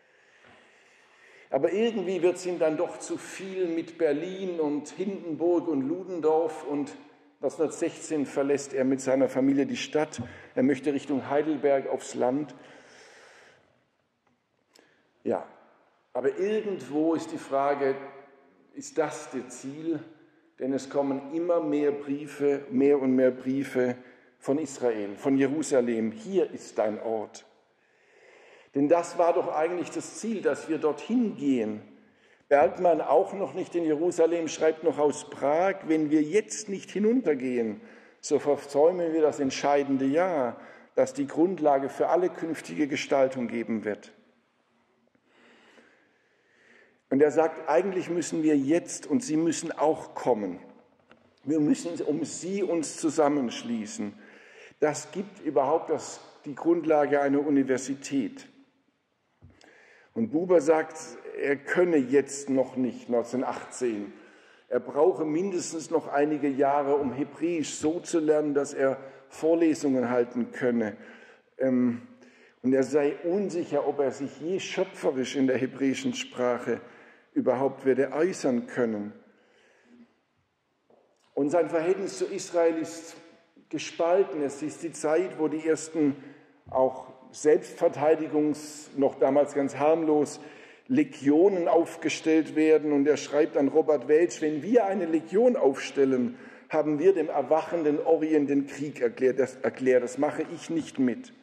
S1: Aber irgendwie wird es ihm dann doch zu viel mit Berlin und Hindenburg und Ludendorff, und 1916 verlässt er mit seiner Familie die Stadt. Er möchte Richtung Heidelberg aufs Land. Ja, aber irgendwo ist die Frage, ist das das Ziel? Denn es kommen immer mehr Briefe, mehr und mehr Briefe von Israel, von Jerusalem. Hier ist dein Ort. Denn das war doch eigentlich das Ziel, dass wir dorthin gehen. Bergmann, auch noch nicht in Jerusalem, schreibt noch aus Prag: Wenn wir jetzt nicht hinuntergehen, so versäumen wir das entscheidende Jahr, das die Grundlage für alle künftige Gestaltung geben wird. Und er sagt, eigentlich müssen wir jetzt, und Sie müssen auch kommen. Wir müssen um Sie uns zusammenschließen. Das gibt überhaupt die Grundlage einer Universität. Und Buber sagt, er könne jetzt noch nicht, 1918. Er brauche mindestens noch einige Jahre, um Hebräisch so zu lernen, dass er Vorlesungen halten könne. Und er sei unsicher, ob er sich je schöpferisch in der hebräischen Sprache überhaupt werde äußern können. Und sein Verhältnis zu Israel ist gespalten. Es ist die Zeit, wo die ersten auch noch damals ganz harmlos, Legionen aufgestellt werden. Und er schreibt an Robert Welch, wenn wir eine Legion aufstellen, haben wir dem erwachenden Orient den Krieg erklärt. Das mache ich nicht mit.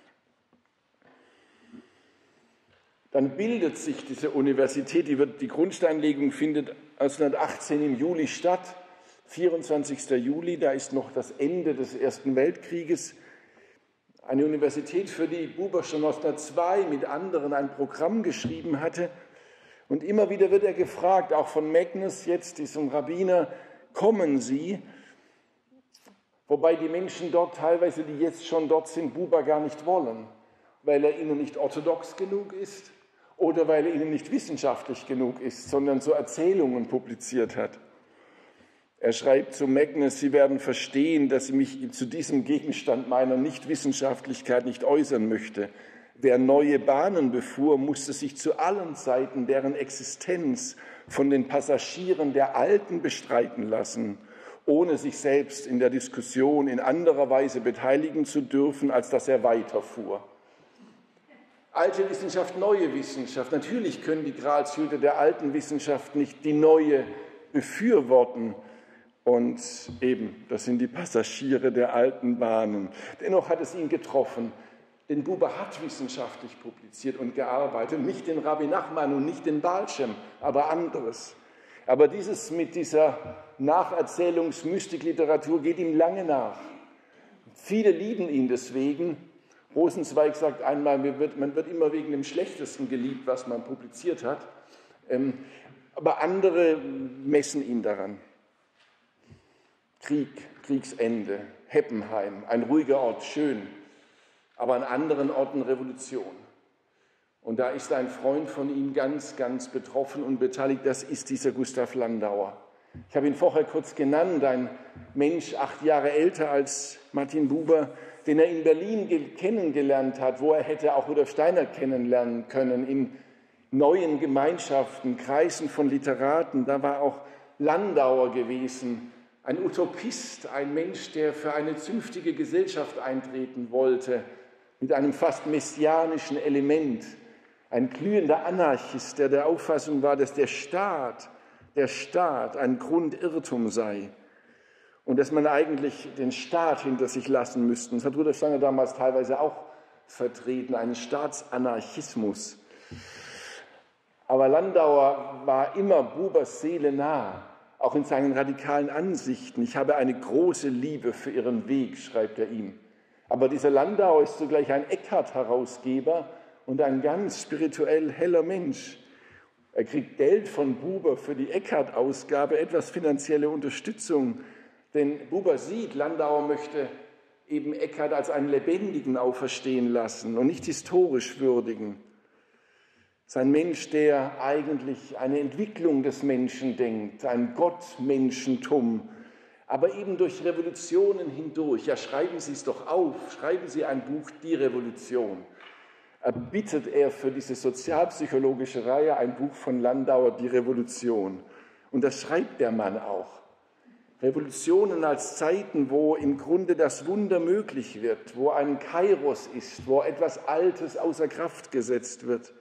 S1: Dann bildet sich diese Universität, die Grundsteinlegung findet 1918 im Juli statt, 24. Juli, da ist noch das Ende des Ersten Weltkrieges. Eine Universität, für die Buber schon 1902 mit anderen ein Programm geschrieben hatte. Und immer wieder wird er gefragt, auch von Magnus jetzt, diesem Rabbiner, kommen Sie? Wobei die Menschen dort teilweise, die jetzt schon dort sind, Buber gar nicht wollen, weil er ihnen nicht orthodox genug ist oder weil er ihnen nicht wissenschaftlich genug ist, sondern so Erzählungen publiziert hat. Er schreibt zu Magnus, Sie werden verstehen, dass ich mich zu diesem Gegenstand meiner Nichtwissenschaftlichkeit nicht äußern möchte. Wer neue Bahnen befuhr, musste sich zu allen Zeiten deren Existenz von den Passagieren der Alten bestreiten lassen, ohne sich selbst in der Diskussion in anderer Weise beteiligen zu dürfen, als dass er weiterfuhr. Alte Wissenschaft, neue Wissenschaft. Natürlich können die Gralshüter der alten Wissenschaft nicht die neue befürworten. Und eben, das sind die Passagiere der alten Bahnen. Dennoch hat es ihn getroffen, denn Buber hat wissenschaftlich publiziert und gearbeitet, nicht den Rabbi Nachman und nicht den Baal-Shem, aber anderes. Aber dieses mit dieser Nacherzählungs-Mystikliteratur geht ihm lange nach. Viele lieben ihn deswegen. Rosenzweig sagt einmal, man wird immer wegen dem Schlechtesten geliebt, was man publiziert hat. Aber andere messen ihn daran. Kriegsende, Heppenheim, ein ruhiger Ort, schön, aber an anderen Orten Revolution. Und da ist ein Freund von ihm ganz, ganz betroffen und beteiligt, das ist dieser Gustav Landauer. Ich habe ihn vorher kurz genannt, ein Mensch, 8 Jahre älter als Martin Buber, den er in Berlin kennengelernt hat, wo er hätte auch Rudolf Steiner kennenlernen können, in neuen Gemeinschaften, Kreisen von Literaten. Da war auch Landauer gewesen, ein Utopist, ein Mensch, der für eine zünftige Gesellschaft eintreten wollte, mit einem fast messianischen Element. Ein glühender Anarchist, der der Auffassung war, dass der Staat ein Grundirrtum sei und dass man eigentlich den Staat hinter sich lassen müsste. Das hat Rudolf Steiner damals teilweise auch vertreten, einen Staatsanarchismus. Aber Landauer war immer Bubers Seele nah, auch in seinen radikalen Ansichten. Ich habe eine große Liebe für Ihren Weg, schreibt er ihm. Aber dieser Landauer ist zugleich ein Eckhart-Herausgeber und ein ganz spirituell heller Mensch. Er kriegt Geld von Buber für die Eckhart-Ausgabe, etwas finanzielle Unterstützung. Denn Buber sieht, Landauer möchte eben Eckhart als einen Lebendigen auferstehen lassen und nicht historisch würdigen. Sein Mensch, der eigentlich eine Entwicklung des Menschen denkt, ein Gottmenschentum, aber eben durch Revolutionen hindurch. Ja, schreiben Sie es doch auf, schreiben Sie ein Buch, die Revolution. Erbittet er für diese sozialpsychologische Reihe ein Buch von Landauer, die Revolution. Und das schreibt der Mann auch. Revolutionen als Zeiten, wo im Grunde das Wunder möglich wird, wo ein Kairos ist, wo etwas Altes außer Kraft gesetzt wird.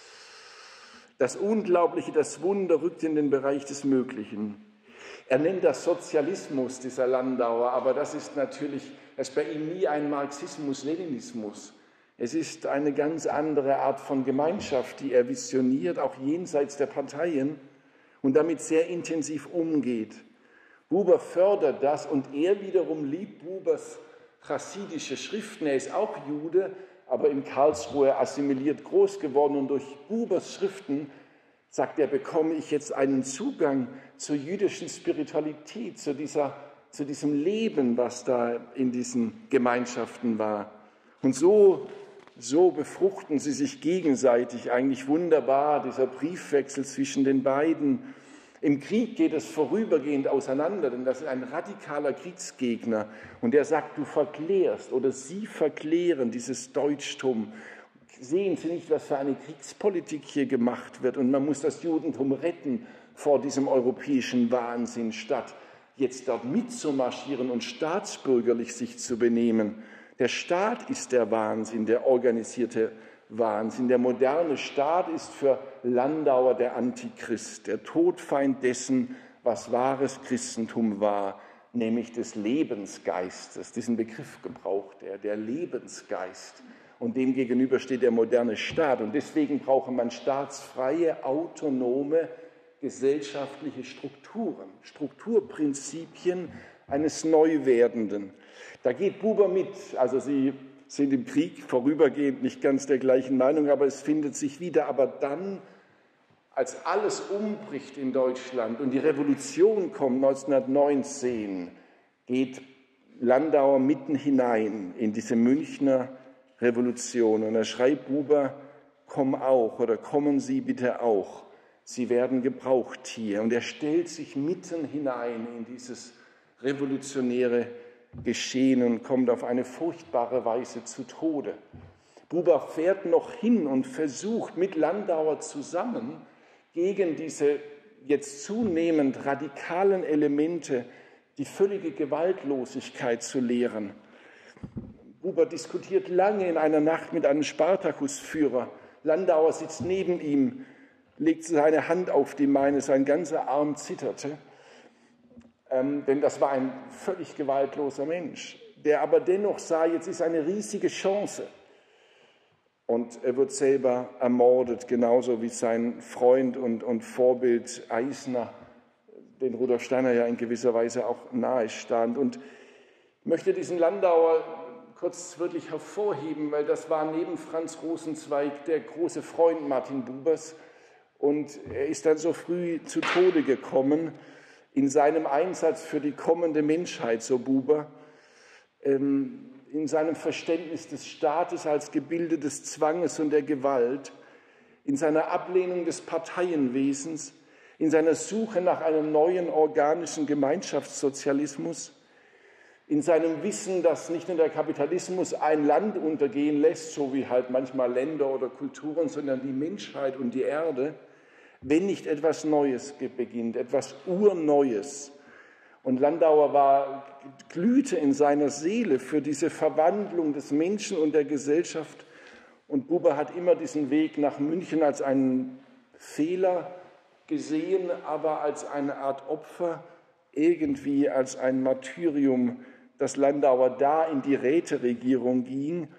S1: Das Unglaubliche, das Wunder rückt in den Bereich des Möglichen. Er nennt das Sozialismus, dieser Landauer, aber das ist bei ihm nie ein Marxismus-Leninismus. Es ist eine ganz andere Art von Gemeinschaft, die er visioniert, auch jenseits der Parteien und damit sehr intensiv umgeht. Buber fördert das und er wiederum liebt Bubers chassidische Schriften. Er ist auch Jude, aber in Karlsruhe assimiliert groß geworden und durch Bubers Schriften, sagt er, bekomme ich jetzt einen Zugang zur jüdischen Spiritualität, zu diesem Leben, was da in diesen Gemeinschaften war. Und so befruchten sie sich gegenseitig eigentlich wunderbar, dieser Briefwechsel zwischen den beiden. Im Krieg geht es vorübergehend auseinander, denn das ist ein radikaler Kriegsgegner. Und er sagt, du verklärst oder sie verklären dieses Deutschtum. Sehen Sie nicht, was für eine Kriegspolitik hier gemacht wird? Und man muss das Judentum retten vor diesem europäischen Wahnsinn, statt jetzt dort mitzumarschieren und staatsbürgerlich sich zu benehmen. Der Staat ist der Wahnsinn, der organisierte Wahnsinn. Der moderne Staat ist für Landauer der Antichrist, der Todfeind dessen, was wahres Christentum war, nämlich des Lebensgeistes. Diesen Begriff gebraucht er, der Lebensgeist. Und dem gegenüber steht der moderne Staat. Und deswegen brauche man staatsfreie, autonome, gesellschaftliche Strukturen, Strukturprinzipien eines Neuwerdenden. Da geht Buber mit. Also Sie sind im Krieg vorübergehend nicht ganz der gleichen Meinung, aber es findet sich wieder. Aber dann, als alles umbricht in Deutschland und die Revolution kommt 1919, geht Landauer mitten hinein in diese Münchner Revolution. Und er schreibt Buber, komm auch oder kommen Sie bitte auch. Sie werden gebraucht hier. Und er stellt sich mitten hinein in dieses revolutionäre Geschehen und kommt auf eine furchtbare Weise zu Tode. Buber fährt noch hin und versucht mit Landauer zusammen gegen diese jetzt zunehmend radikalen Elemente die völlige Gewaltlosigkeit zu lehren. Buber diskutiert lange in einer Nacht mit einem Spartakusführer. Landauer sitzt neben ihm, legt seine Hand auf die meine, sein ganzer Arm zitterte. Denn das war ein völlig gewaltloser Mensch, der aber dennoch sah, jetzt ist eine riesige Chance. Und er wird selber ermordet, genauso wie sein Freund und Vorbild Eisner, den Rudolf Steiner ja in gewisser Weise auch nahe stand. Und ich möchte diesen Landauer kurz wirklich hervorheben, weil das war neben Franz Rosenzweig der große Freund Martin Bubers. Und er ist dann so früh zu Tode gekommen, in seinem Einsatz für die kommende Menschheit, so Buber, in seinem Verständnis des Staates als Gebilde des Zwanges und der Gewalt, in seiner Ablehnung des Parteienwesens, in seiner Suche nach einem neuen organischen Gemeinschaftssozialismus, in seinem Wissen, dass nicht nur der Kapitalismus ein Land untergehen lässt, so wie halt manchmal Länder oder Kulturen, sondern die Menschheit und die Erde, wenn nicht etwas Neues beginnt, etwas Urneues. Und Landauer glühte in seiner Seele für diese Verwandlung des Menschen und der Gesellschaft. Und Buber hat immer diesen Weg nach München als einen Fehler gesehen, aber als eine Art Opfer, irgendwie als ein Martyrium, dass Landauer da in die Räteregierung ging.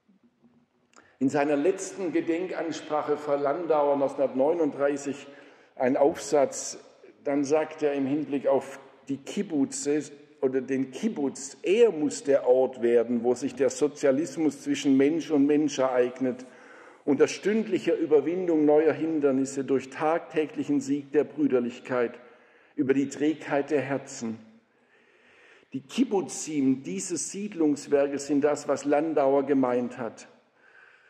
S1: In seiner letzten Gedenkansprache für Landauer 1939 ein Aufsatz, dann sagt er im Hinblick auf die Kibbutze oder den Kibbutz, er muss der Ort werden, wo sich der Sozialismus zwischen Mensch und Mensch ereignet, unter stündlicher Überwindung neuer Hindernisse durch tagtäglichen Sieg der Brüderlichkeit über die Trägheit der Herzen. Die Kibbutzim dieses Siedlungswerkes sind das, was Landauer gemeint hat.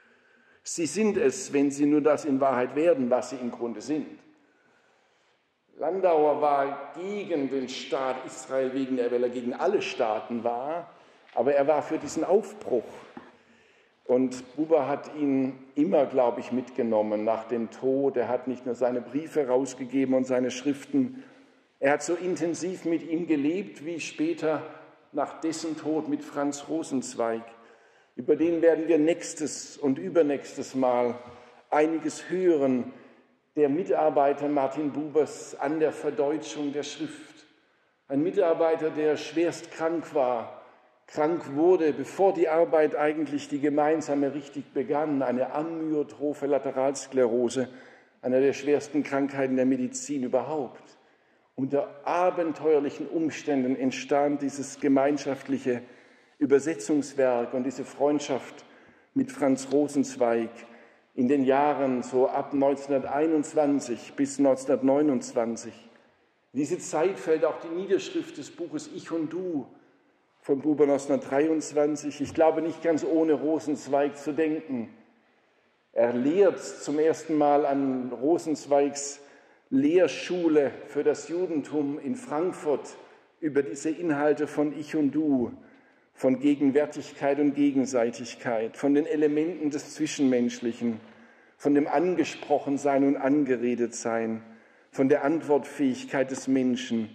S1: Sie sind es, wenn sie nur das in Wahrheit werden, was sie im Grunde sind. Landauer war gegen den Staat Israel, weil er gegen alle Staaten war, aber er war für diesen Aufbruch. Und Buber hat ihn immer, glaube ich, mitgenommen nach dem Tod. Er hat nicht nur seine Briefe rausgegeben und seine Schriften, er hat so intensiv mit ihm gelebt, wie später nach dessen Tod mit Franz Rosenzweig. Über den werden wir nächstes und übernächstes Mal einiges hören. Der Mitarbeiter Martin Bubers an der Verdeutschung der Schrift. Ein Mitarbeiter, der schwerst krank war, krank wurde, bevor die Arbeit eigentlich die gemeinsame richtig begann, eine amyotrophe Lateralsklerose, einer der schwersten Krankheiten der Medizin überhaupt. Unter abenteuerlichen Umständen entstand dieses gemeinschaftliche Übersetzungswerk und diese Freundschaft mit Franz Rosenzweig in den Jahren so ab 1921 bis 1929. In diese Zeit fällt auch die Niederschrift des Buches Ich und Du von Buber 1923. Ich glaube, nicht ganz ohne Rosenzweig zu denken. Er lehrt zum ersten Mal an Rosenzweigs Lehrschule für das Judentum in Frankfurt über diese Inhalte von Ich und Du, von Gegenwärtigkeit und Gegenseitigkeit, von den Elementen des Zwischenmenschlichen, von dem Angesprochensein und Angeredetsein, von der Antwortfähigkeit des Menschen.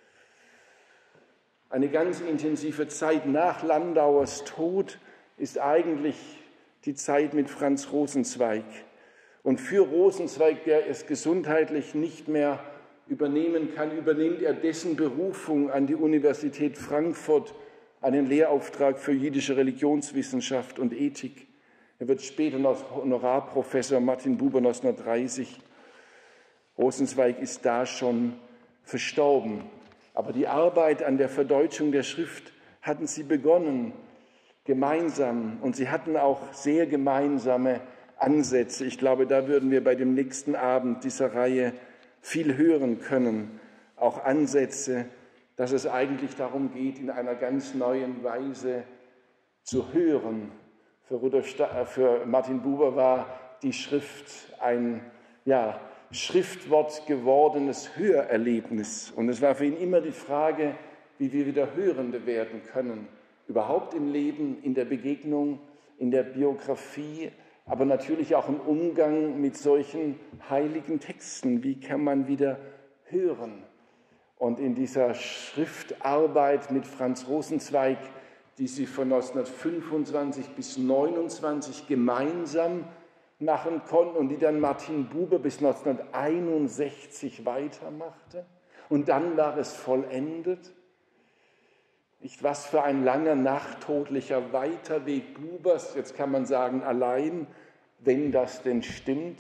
S1: Eine ganz intensive Zeit nach Landauers Tod ist eigentlich die Zeit mit Franz Rosenzweig. Und für Rosenzweig, der es gesundheitlich nicht mehr übernehmen kann, übernimmt er dessen Berufung an die Universität Frankfurt, einen Lehrauftrag für jüdische Religionswissenschaft und Ethik. Er wird später noch Honorarprofessor Martin Buber 1930. Rosenzweig ist da schon verstorben. Aber die Arbeit an der Verdeutschung der Schrift hatten sie begonnen, gemeinsam. Und sie hatten auch sehr gemeinsame Ansätze. Ich glaube, da würden wir bei dem nächsten Abend dieser Reihe viel hören können. Auch Ansätze, dass es eigentlich darum geht, in einer ganz neuen Weise zu hören. Für Martin Buber war die Schrift ein Schriftwort gewordenes Hörerlebnis. Und es war für ihn immer die Frage, wie wir wieder Hörende werden können. Überhaupt im Leben, in der Begegnung, in der Biografie, aber natürlich auch im Umgang mit solchen heiligen Texten. Wie kann man wieder hören? Und in dieser Schriftarbeit mit Franz Rosenzweig, die sie von 1925 bis 1929 gemeinsam machen konnten und die dann Martin Buber bis 1961 weitermachte. Und dann war es vollendet. Nicht was für ein langer, nachtodlicher Weiterweg Bubers, jetzt kann man sagen allein, wenn das denn stimmt.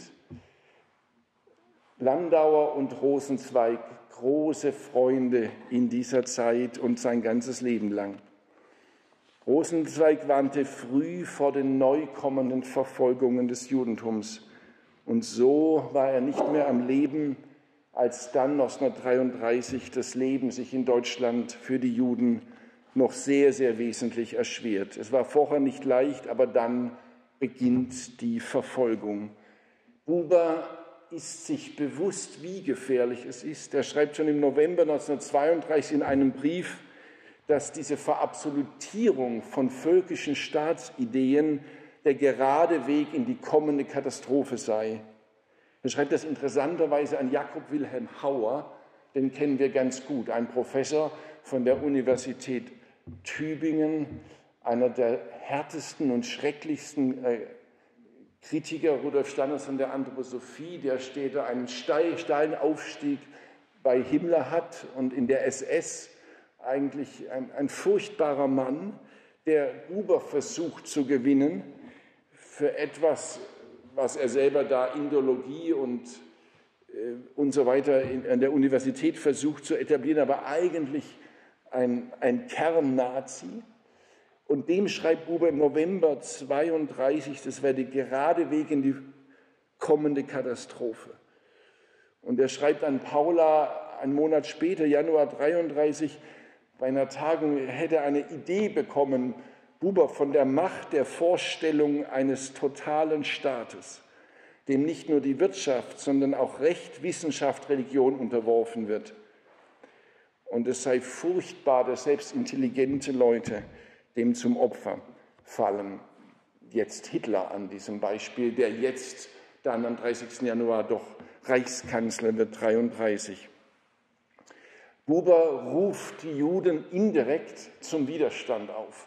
S1: Landauer und Rosenzweig, große Freunde in dieser Zeit und sein ganzes Leben lang. Rosenzweig warnte früh vor den neu kommenden Verfolgungen des Judentums. Und so war er nicht mehr am Leben, als dann 1933 das Leben sich in Deutschland für die Juden noch sehr, sehr wesentlich erschwert. Es war vorher nicht leicht, aber dann beginnt die Verfolgung. Buber ist sich bewusst, wie gefährlich es ist. Er schreibt schon im November 1932 in einem Brief, dass diese Verabsolutierung von völkischen Staatsideen der gerade Weg in die kommende Katastrophe sei. Er schreibt das interessanterweise an Jakob Wilhelm Hauer, den kennen wir ganz gut, ein Professor von der Universität Tübingen, einer der härtesten und schrecklichsten Kritiker Rudolf Stanners von der Anthroposophie, der später einen steilen Aufstieg bei Himmler hat und in der SS eigentlich ein furchtbarer Mann, der Buber versucht zu gewinnen für etwas, was er selber da Indologie und so weiter an der Universität versucht zu etablieren, aber eigentlich ein Kern-Nazi. Und dem schreibt Buber im November 1932, das wäre der gerade Weg in die kommende Katastrophe. Und er schreibt an Paula einen Monat später, Januar 1933, bei einer Tagung, er hätte eine Idee bekommen, Buber, von der Macht der Vorstellung eines totalen Staates. dem nicht nur die Wirtschaft, sondern auch Recht, Wissenschaft, Religion unterworfen wird. Und es sei furchtbar, dass selbst intelligente Leute dem zum Opfer fallen. Jetzt Hitler an diesem Beispiel, der jetzt dann am 30. Januar doch Reichskanzler wird, 33. Buber ruft die Juden indirekt zum Widerstand auf,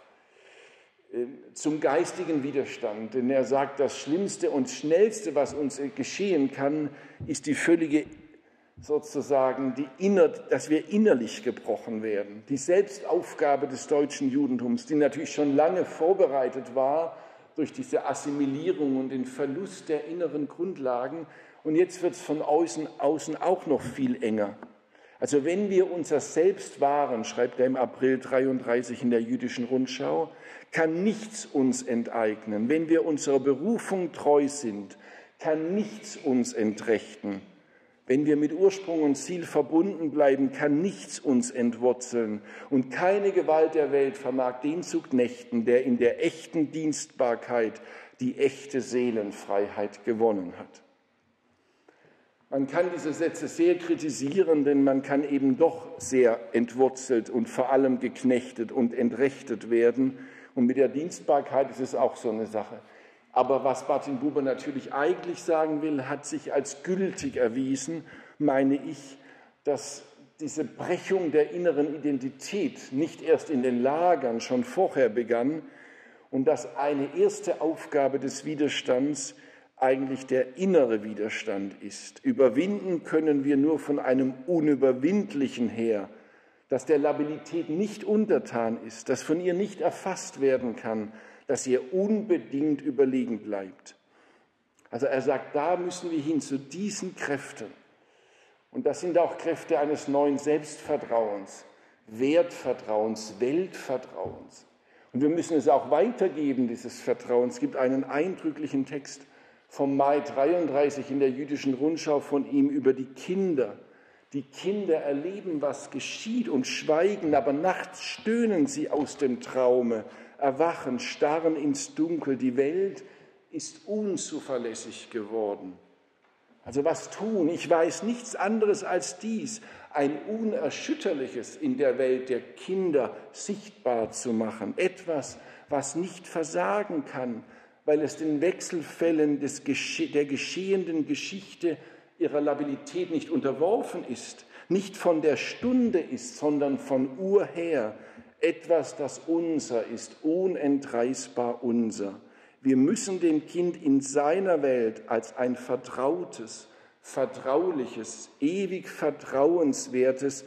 S1: zum geistigen Widerstand. Denn er sagt, das Schlimmste und Schnellste, was uns geschehen kann, ist die völlige, sozusagen, dass wir innerlich gebrochen werden. Die Selbstaufgabe des deutschen Judentums, die natürlich schon lange vorbereitet war durch diese Assimilierung und den Verlust der inneren Grundlagen. Und jetzt wird es von außen auch noch viel enger. Also wenn wir unser Selbst wahren, schreibt er im April 33 in der Jüdischen Rundschau, kann nichts uns enteignen. Wenn wir unserer Berufung treu sind, kann nichts uns entrechten. Wenn wir mit Ursprung und Ziel verbunden bleiben, kann nichts uns entwurzeln. Und keine Gewalt der Welt vermag den zu knechten, der in der echten Dienstbarkeit die echte Seelenfreiheit gewonnen hat. Man kann diese Sätze sehr kritisieren, denn man kann eben doch sehr entwurzelt und vor allem geknechtet und entrechtet werden. Und mit der Dienstbarkeit ist es auch so eine Sache. Aber was Martin Buber natürlich eigentlich sagen will, hat sich als gültig erwiesen, meine ich, dass diese Brechung der inneren Identität nicht erst in den Lagern schon vorher begann und dass eine erste Aufgabe des Widerstands eigentlich der innere Widerstand ist. Überwinden können wir nur von einem Unüberwindlichen her, das der Labilität nicht untertan ist, das von ihr nicht erfasst werden kann, dass ihr unbedingt überlegen bleibt. Also er sagt, da müssen wir hin zu diesen Kräften. Und das sind auch Kräfte eines neuen Selbstvertrauens, Wertvertrauens, Weltvertrauens. Und wir müssen es auch weitergeben, dieses Vertrauen. Es gibt einen eindrücklichen Text vom Mai 33 in der Jüdischen Rundschau von ihm über die Kinder. Die Kinder erleben, was geschieht und schweigen, aber nachts stöhnen sie aus dem Traume, erwachen, starren ins Dunkel. Die Welt ist unzuverlässig geworden. Also was tun? Ich weiß nichts anderes als dies, ein Unerschütterliches in der Welt der Kinder sichtbar zu machen. Etwas, was nicht versagen kann, weil es den Wechselfällen der geschehenden Geschichte ihrer Labilität nicht unterworfen ist, nicht von der Stunde ist, sondern von urher, etwas, das unser ist, unentreißbar unser. Wir müssen dem Kind in seiner Welt als ein vertrautes, vertrauliches, ewig vertrauenswertes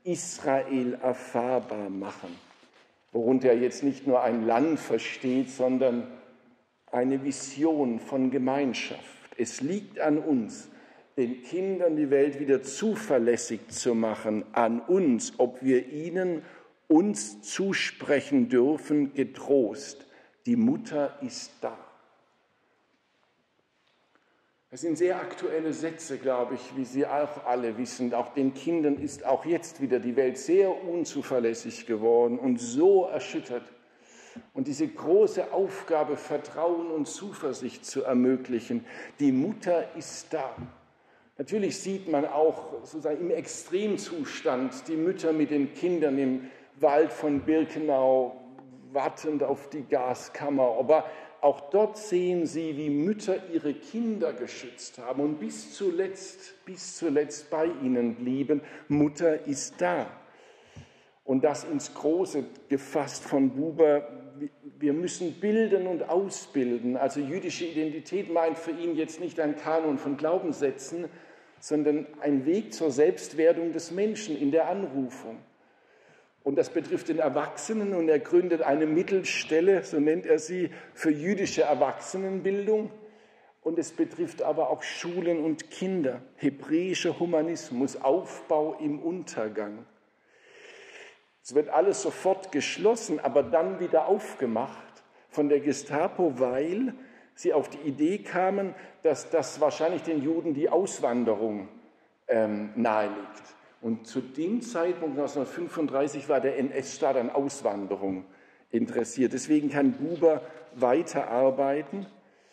S1: Israel erfahrbar machen, worunter er jetzt nicht nur ein Land versteht, sondern eine Vision von Gemeinschaft. Es liegt an uns, den Kindern die Welt wieder zuverlässig zu machen, an uns, ob wir ihnen uns zusprechen dürfen, getrost. Die Mutter ist da. Das sind sehr aktuelle Sätze, glaube ich, wie Sie auch alle wissen. Auch den Kindern ist auch jetzt wieder die Welt sehr unzuverlässig geworden und so erschüttert. Und diese große Aufgabe, Vertrauen und Zuversicht zu ermöglichen, die Mutter ist da. Natürlich sieht man auch sozusagen im Extremzustand die Mütter mit den Kindern im Wald von Birkenau wartend auf die Gaskammer. Aber auch dort sehen Sie, wie Mütter ihre Kinder geschützt haben und bis zuletzt bei ihnen blieben. Mutter ist da. Und das ins Große gefasst von Buber, wir müssen bilden und ausbilden. Also jüdische Identität meint für ihn jetzt nicht ein Kanon von Glaubenssätzen, sondern ein Weg zur Selbstwerdung des Menschen in der Anrufung. Und das betrifft den Erwachsenen und er gründet eine Mittelstelle, so nennt er sie, für jüdische Erwachsenenbildung. Und es betrifft aber auch Schulen und Kinder, hebräischer Humanismus, Aufbau im Untergang. Es wird alles sofort geschlossen, aber dann wieder aufgemacht von der Gestapo, weil sie auf die Idee kamen, dass das wahrscheinlich den Juden die Auswanderung naheliegt. Und zu dem Zeitpunkt 1935 war der NS-Staat an Auswanderung interessiert. Deswegen kann Buber weiterarbeiten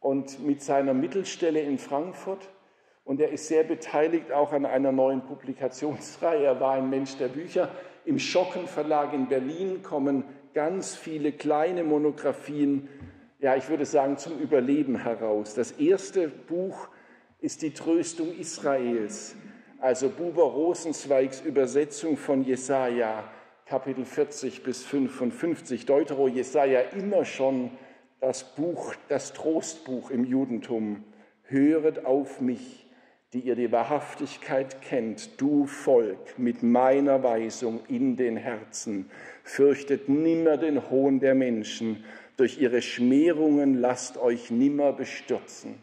S1: und mit seiner Mittelstelle in Frankfurt. Und er ist sehr beteiligt auch an einer neuen Publikationsreihe. Er war ein Mensch der Bücher. Im Schocken Verlag in Berlin kommen ganz viele kleine Monographien, ja, ich würde sagen, zum Überleben heraus. Das erste Buch ist die Tröstung Israels, also Buber Rosenzweigs Übersetzung von Jesaja, Kapitel 40 bis 55. Deutero Jesaja immer schon das Buch, das Trostbuch im Judentum. Höret auf mich, die ihr die Wahrhaftigkeit kennt, du Volk, mit meiner Weisung in den Herzen. Fürchtet nimmer den Hohn der Menschen, durch ihre Schmähungen lasst euch nimmer bestürzen.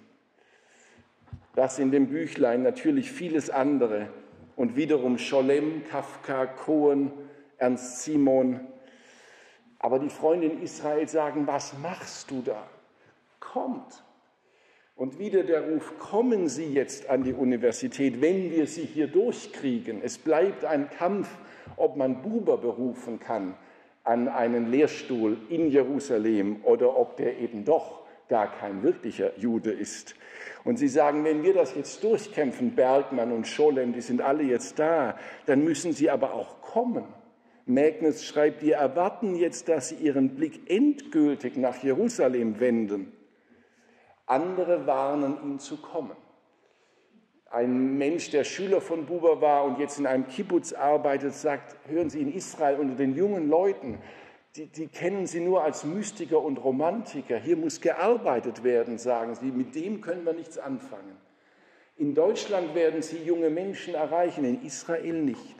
S1: Das in dem Büchlein, natürlich vieles andere und wiederum Scholem, Kafka, Cohen, Ernst Simon. Aber die Freunde in Israel sagen, was machst du da? Kommt. Und wieder der Ruf, kommen Sie jetzt an die Universität, wenn wir Sie hier durchkriegen. Es bleibt ein Kampf, ob man Buber berufen kann an einen Lehrstuhl in Jerusalem oder ob der eben doch gar kein wirklicher Jude ist. Und sie sagen, wenn wir das jetzt durchkämpfen, Bergmann und Scholem, die sind alle jetzt da, dann müssen sie aber auch kommen. Mägnitz schreibt, wir erwarten jetzt, dass sie ihren Blick endgültig nach Jerusalem wenden. Andere warnen ihn zu kommen. Ein Mensch, der Schüler von Buber war und jetzt in einem Kibbutz arbeitet, sagt, hören Sie, in Israel unter den jungen Leuten, die kennen Sie nur als Mystiker und Romantiker. Hier muss gearbeitet werden, sagen Sie, mit dem können wir nichts anfangen. In Deutschland werden Sie junge Menschen erreichen, in Israel nicht.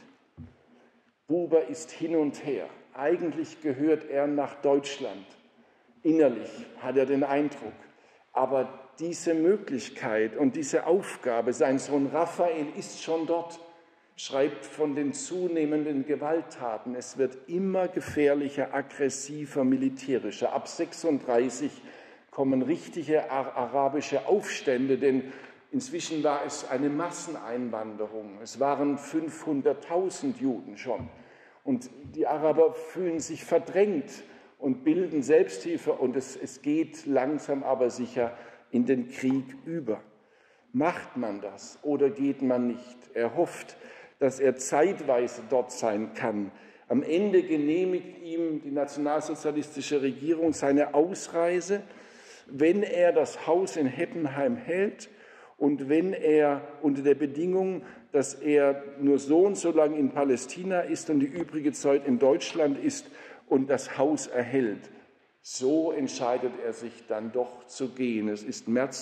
S1: Buber ist hin und her. Eigentlich gehört er nach Deutschland. Innerlich hat er den Eindruck. Aber diese Möglichkeit und diese Aufgabe, sein Sohn Raphael ist schon dort, schreibt von den zunehmenden Gewalttaten. Es wird immer gefährlicher, aggressiver, militärischer. Ab 36 kommen richtige arabische Aufstände, denn inzwischen war es eine Masseneinwanderung. Es waren 500.000 Juden schon. Und die Araber fühlen sich verdrängt und bilden Selbsthilfe. Und es geht langsam aber sicher in den Krieg über. Macht man das oder geht man nicht? Er hofft, dass er zeitweise dort sein kann. Am Ende genehmigt ihm die nationalsozialistische Regierung seine Ausreise, wenn er das Haus in Heppenheim hält und wenn er unter der Bedingung, dass er nur so und so lange in Palästina ist und die übrige Zeit in Deutschland ist und das Haus erhält. So entscheidet er sich dann doch zu gehen. Es ist März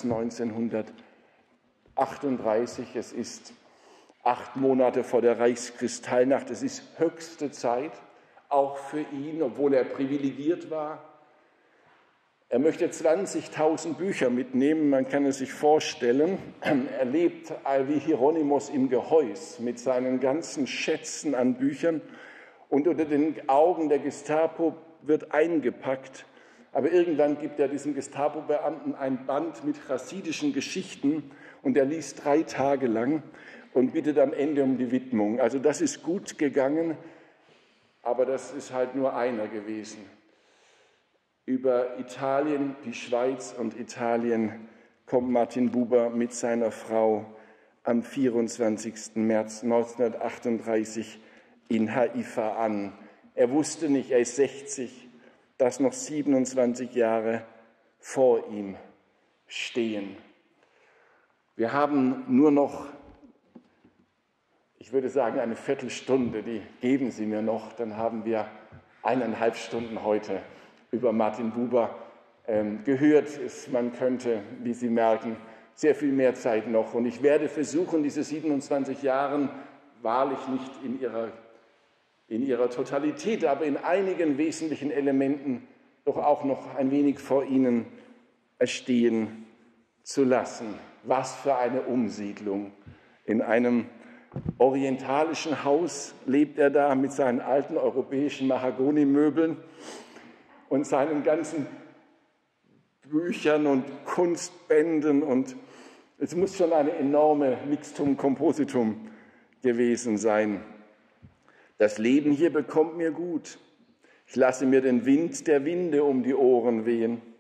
S1: 1938, es ist 8 Monate vor der Reichskristallnacht. Es ist höchste Zeit, auch für ihn, obwohl er privilegiert war. Er möchte 20.000 Bücher mitnehmen, man kann es sich vorstellen. Er lebt wie Hieronymus im Gehäus mit seinen ganzen Schätzen an Büchern und unter den Augen der Gestapo wird eingepackt. Aber irgendwann gibt er diesem Gestapo-Beamten ein Band mit chassidischen Geschichten und er liest 3 Tage lang und bittet am Ende um die Widmung. Also das ist gut gegangen, aber das ist halt nur einer gewesen. Über Italien, die Schweiz und Italien kommt Martin Buber mit seiner Frau am 24. März 1938 in Haifa an. Er wusste nicht, er ist 60, dass noch 27 Jahre vor ihm stehen. Wir haben nur noch, ich würde sagen, eine Viertelstunde, die geben Sie mir noch, dann haben wir 1,5 Stunden heute über Martin Buber gehört. Man könnte, wie Sie merken, sehr viel mehr Zeit noch. Und ich werde versuchen, diese 27 Jahre wahrlich nicht in ihrer Totalität, aber in einigen wesentlichen Elementen doch auch noch ein wenig vor Ihnen erstehen zu lassen. Was für eine Umsiedlung. In einem orientalischen Haus lebt er da mit seinen alten europäischen Mahagonimöbeln und seinen ganzen Büchern und Kunstbänden. Und es muss schon eine enorme Mixtum Compositum gewesen sein. Das Leben hier bekommt mir gut. Ich lasse mir den Wind der Winde um die Ohren wehen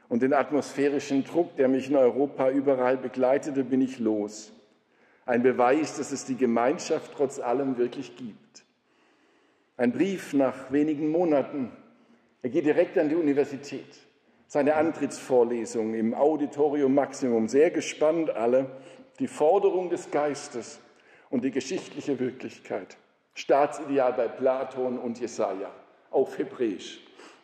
S1: und den atmosphärischen Druck, der mich in Europa überall begleitete, bin ich los. Ein Beweis, dass es die Gemeinschaft trotz allem wirklich gibt. Ein Brief nach wenigen Monaten. Er geht direkt an die Universität. Seine Antrittsvorlesung im Auditorium Maximum. Sehr gespannt alle. Die Forderung des Geistes und die geschichtliche Wirklichkeit. Staatsideal bei Platon und Jesaja. Auf Hebräisch.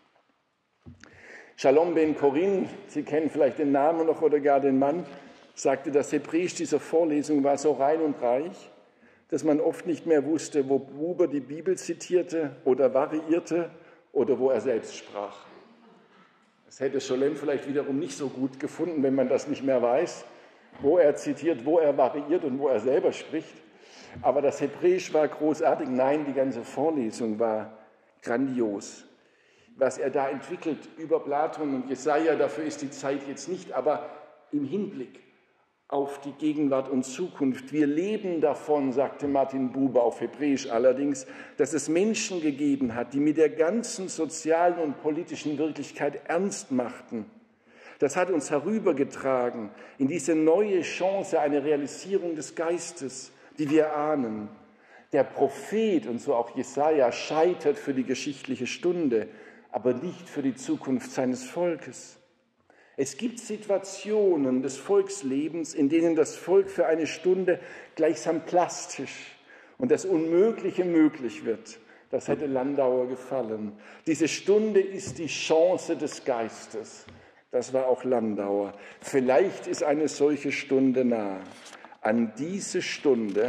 S1: Shalom ben Korin, Sie kennen vielleicht den Namen noch oder gar den Mann, sagte, das Hebräisch dieser Vorlesung war so rein und reich, dass man oft nicht mehr wusste, wo Buber die Bibel zitierte oder variierte oder wo er selbst sprach. Das hätte Scholem vielleicht wiederum nicht so gut gefunden, wenn man das nicht mehr weiß, wo er zitiert, wo er variiert und wo er selber spricht. Aber das Hebräisch war großartig. Nein, die ganze Vorlesung war grandios. Was er da entwickelt über Platon und Jesaja, dafür ist die Zeit jetzt nicht, aber im Hinblick auf die Gegenwart und Zukunft. Wir leben davon, sagte Martin Buber auf Hebräisch allerdings, dass es Menschen gegeben hat, die mit der ganzen sozialen und politischen Wirklichkeit ernst machten. Das hat uns herübergetragen in diese neue Chance, eine Realisierung des Geistes, die wir ahnen. Der Prophet, und so auch Jesaja, scheitert für die geschichtliche Stunde, aber nicht für die Zukunft seines Volkes. Es gibt Situationen des Volkslebens, in denen das Volk für eine Stunde gleichsam plastisch und das Unmögliche möglich wird. Das hätte Landauer gefallen. Diese Stunde ist die Chance des Geistes. Das war auch Landauer. Vielleicht ist eine solche Stunde nah. An diese Stunde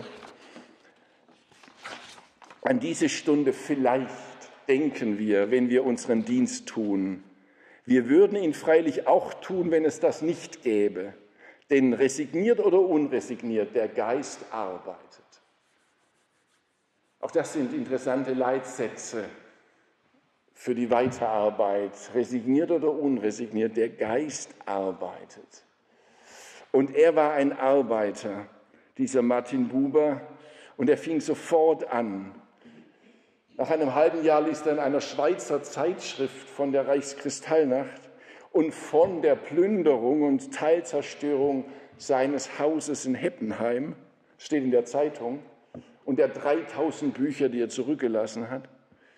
S1: vielleicht denken wir, wenn wir unseren Dienst tun. Wir würden ihn freilich auch tun, wenn es das nicht gäbe. Denn resigniert oder unresigniert, der Geist arbeitet. Auch das sind interessante Leitsätze für die Weiterarbeit. Resigniert oder unresigniert, der Geist arbeitet. Und er war ein Arbeiter, dieser Martin Buber, und er fing sofort an. Nach einem halben Jahr liest er in einer Schweizer Zeitschrift von der Reichskristallnacht und von der Plünderung und Teilzerstörung seines Hauses in Heppenheim, steht in der Zeitung, und der 3000 Bücher, die er zurückgelassen hat.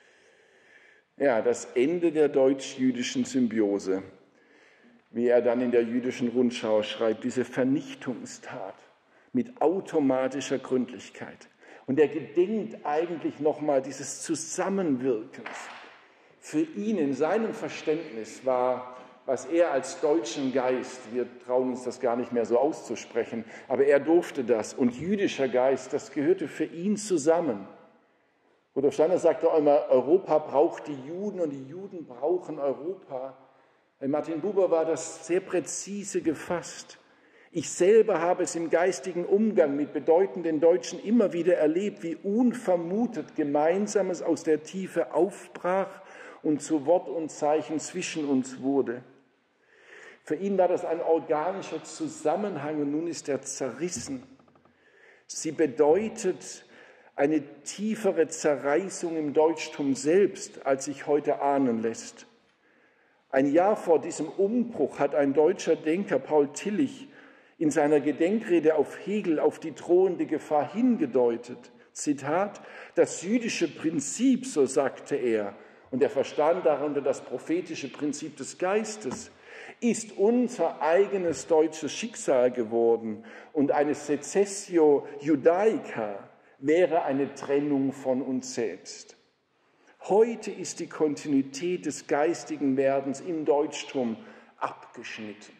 S1: Ja, das Ende der deutsch-jüdischen Symbiose, wie er dann in der Jüdischen Rundschau schreibt, diese Vernichtungstat mit automatischer Gründlichkeit. Und er gedenkt eigentlich nochmal dieses Zusammenwirkens. Für ihn in seinem Verständnis war, was er als deutschen Geist, wir trauen uns das gar nicht mehr so auszusprechen, aber er durfte das, und jüdischer Geist, das gehörte für ihn zusammen. Rudolf Steiner sagte auch immer, Europa braucht die Juden und die Juden brauchen Europa. Bei Martin Buber war das sehr präzise gefasst. Ich selber habe es im geistigen Umgang mit bedeutenden Deutschen immer wieder erlebt, wie unvermutet Gemeinsames aus der Tiefe aufbrach und zu Wort und Zeichen zwischen uns wurde. Für ihn war das ein organischer Zusammenhang und nun ist er zerrissen. Sie bedeutet eine tiefere Zerreißung im Deutschtum selbst, als sich heute ahnen lässt. Ein Jahr vor diesem Umbruch hat ein deutscher Denker, Paul Tillich, in seiner Gedenkrede auf Hegel auf die drohende Gefahr hingedeutet. Zitat, das jüdische Prinzip, so sagte er, und er verstand darunter das prophetische Prinzip des Geistes, ist unser eigenes deutsches Schicksal geworden und eine Secessio Judaica wäre eine Trennung von uns selbst. Heute ist die Kontinuität des geistigen Werdens im Deutschtum abgeschnitten.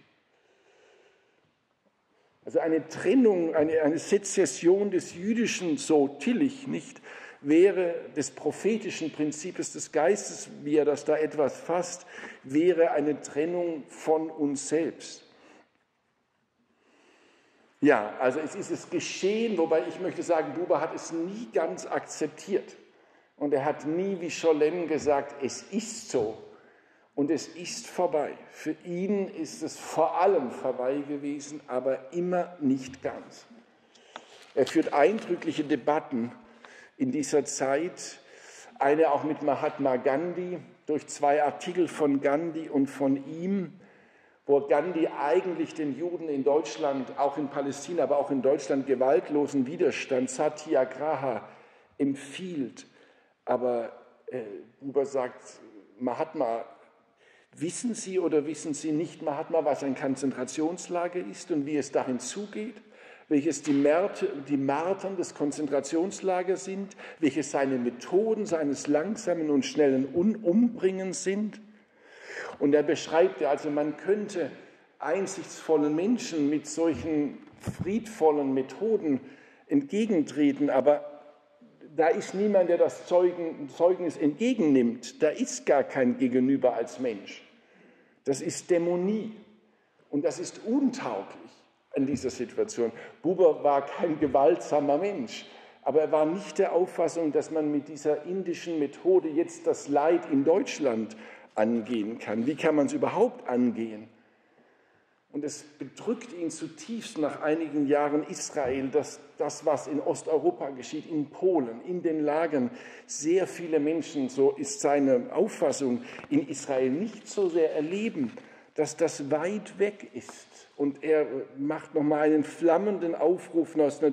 S1: Also eine Trennung, eine Sezession des Jüdischen, so Tillich nicht, wäre des prophetischen Prinzips des Geistes, wie er das da etwas fasst, wäre eine Trennung von uns selbst. Ja, also es ist es geschehen, wobei ich möchte sagen, Buber hat es nie ganz akzeptiert. Und er hat nie wie Scholem gesagt, es ist so. Und es ist vorbei. Für ihn ist es vor allem vorbei gewesen, aber immer nicht ganz. Er führt eindrückliche Debatten in dieser Zeit, eine auch mit Mahatma Gandhi, durch 2 Artikel von Gandhi und von ihm. wo Gandhi eigentlich den Juden in Deutschland, auch in Palästina, aber auch in Deutschland gewaltlosen Widerstand, Satyagraha, empfiehlt. Aber Buber sagt, Mahatma, wissen Sie oder wissen Sie nicht, Mahatma, was ein Konzentrationslager ist und wie es darin zugeht? Welches die Martern des Konzentrationslagers sind, welches seine Methoden seines langsamen und schnellen Umbringens sind? Und er beschreibt ja, also man könnte einsichtsvollen Menschen mit solchen friedvollen Methoden entgegentreten, aber da ist niemand, der das Zeugnis entgegennimmt. Da ist gar kein Gegenüber als Mensch. Das ist Dämonie und das ist untauglich in dieser Situation. Buber war kein gewaltsamer Mensch, aber er war nicht der Auffassung, dass man mit dieser indischen Methode jetzt das Leid in Deutschland angehen kann. Wie kann man es überhaupt angehen? Und es bedrückt ihn zutiefst nach einigen Jahren Israel, dass das, was in Osteuropa geschieht, in Polen, in den Lagern, sehr viele Menschen, so ist seine Auffassung, in Israel nicht so sehr erleben, dass das weit weg ist. Und er macht nochmal einen flammenden Aufruf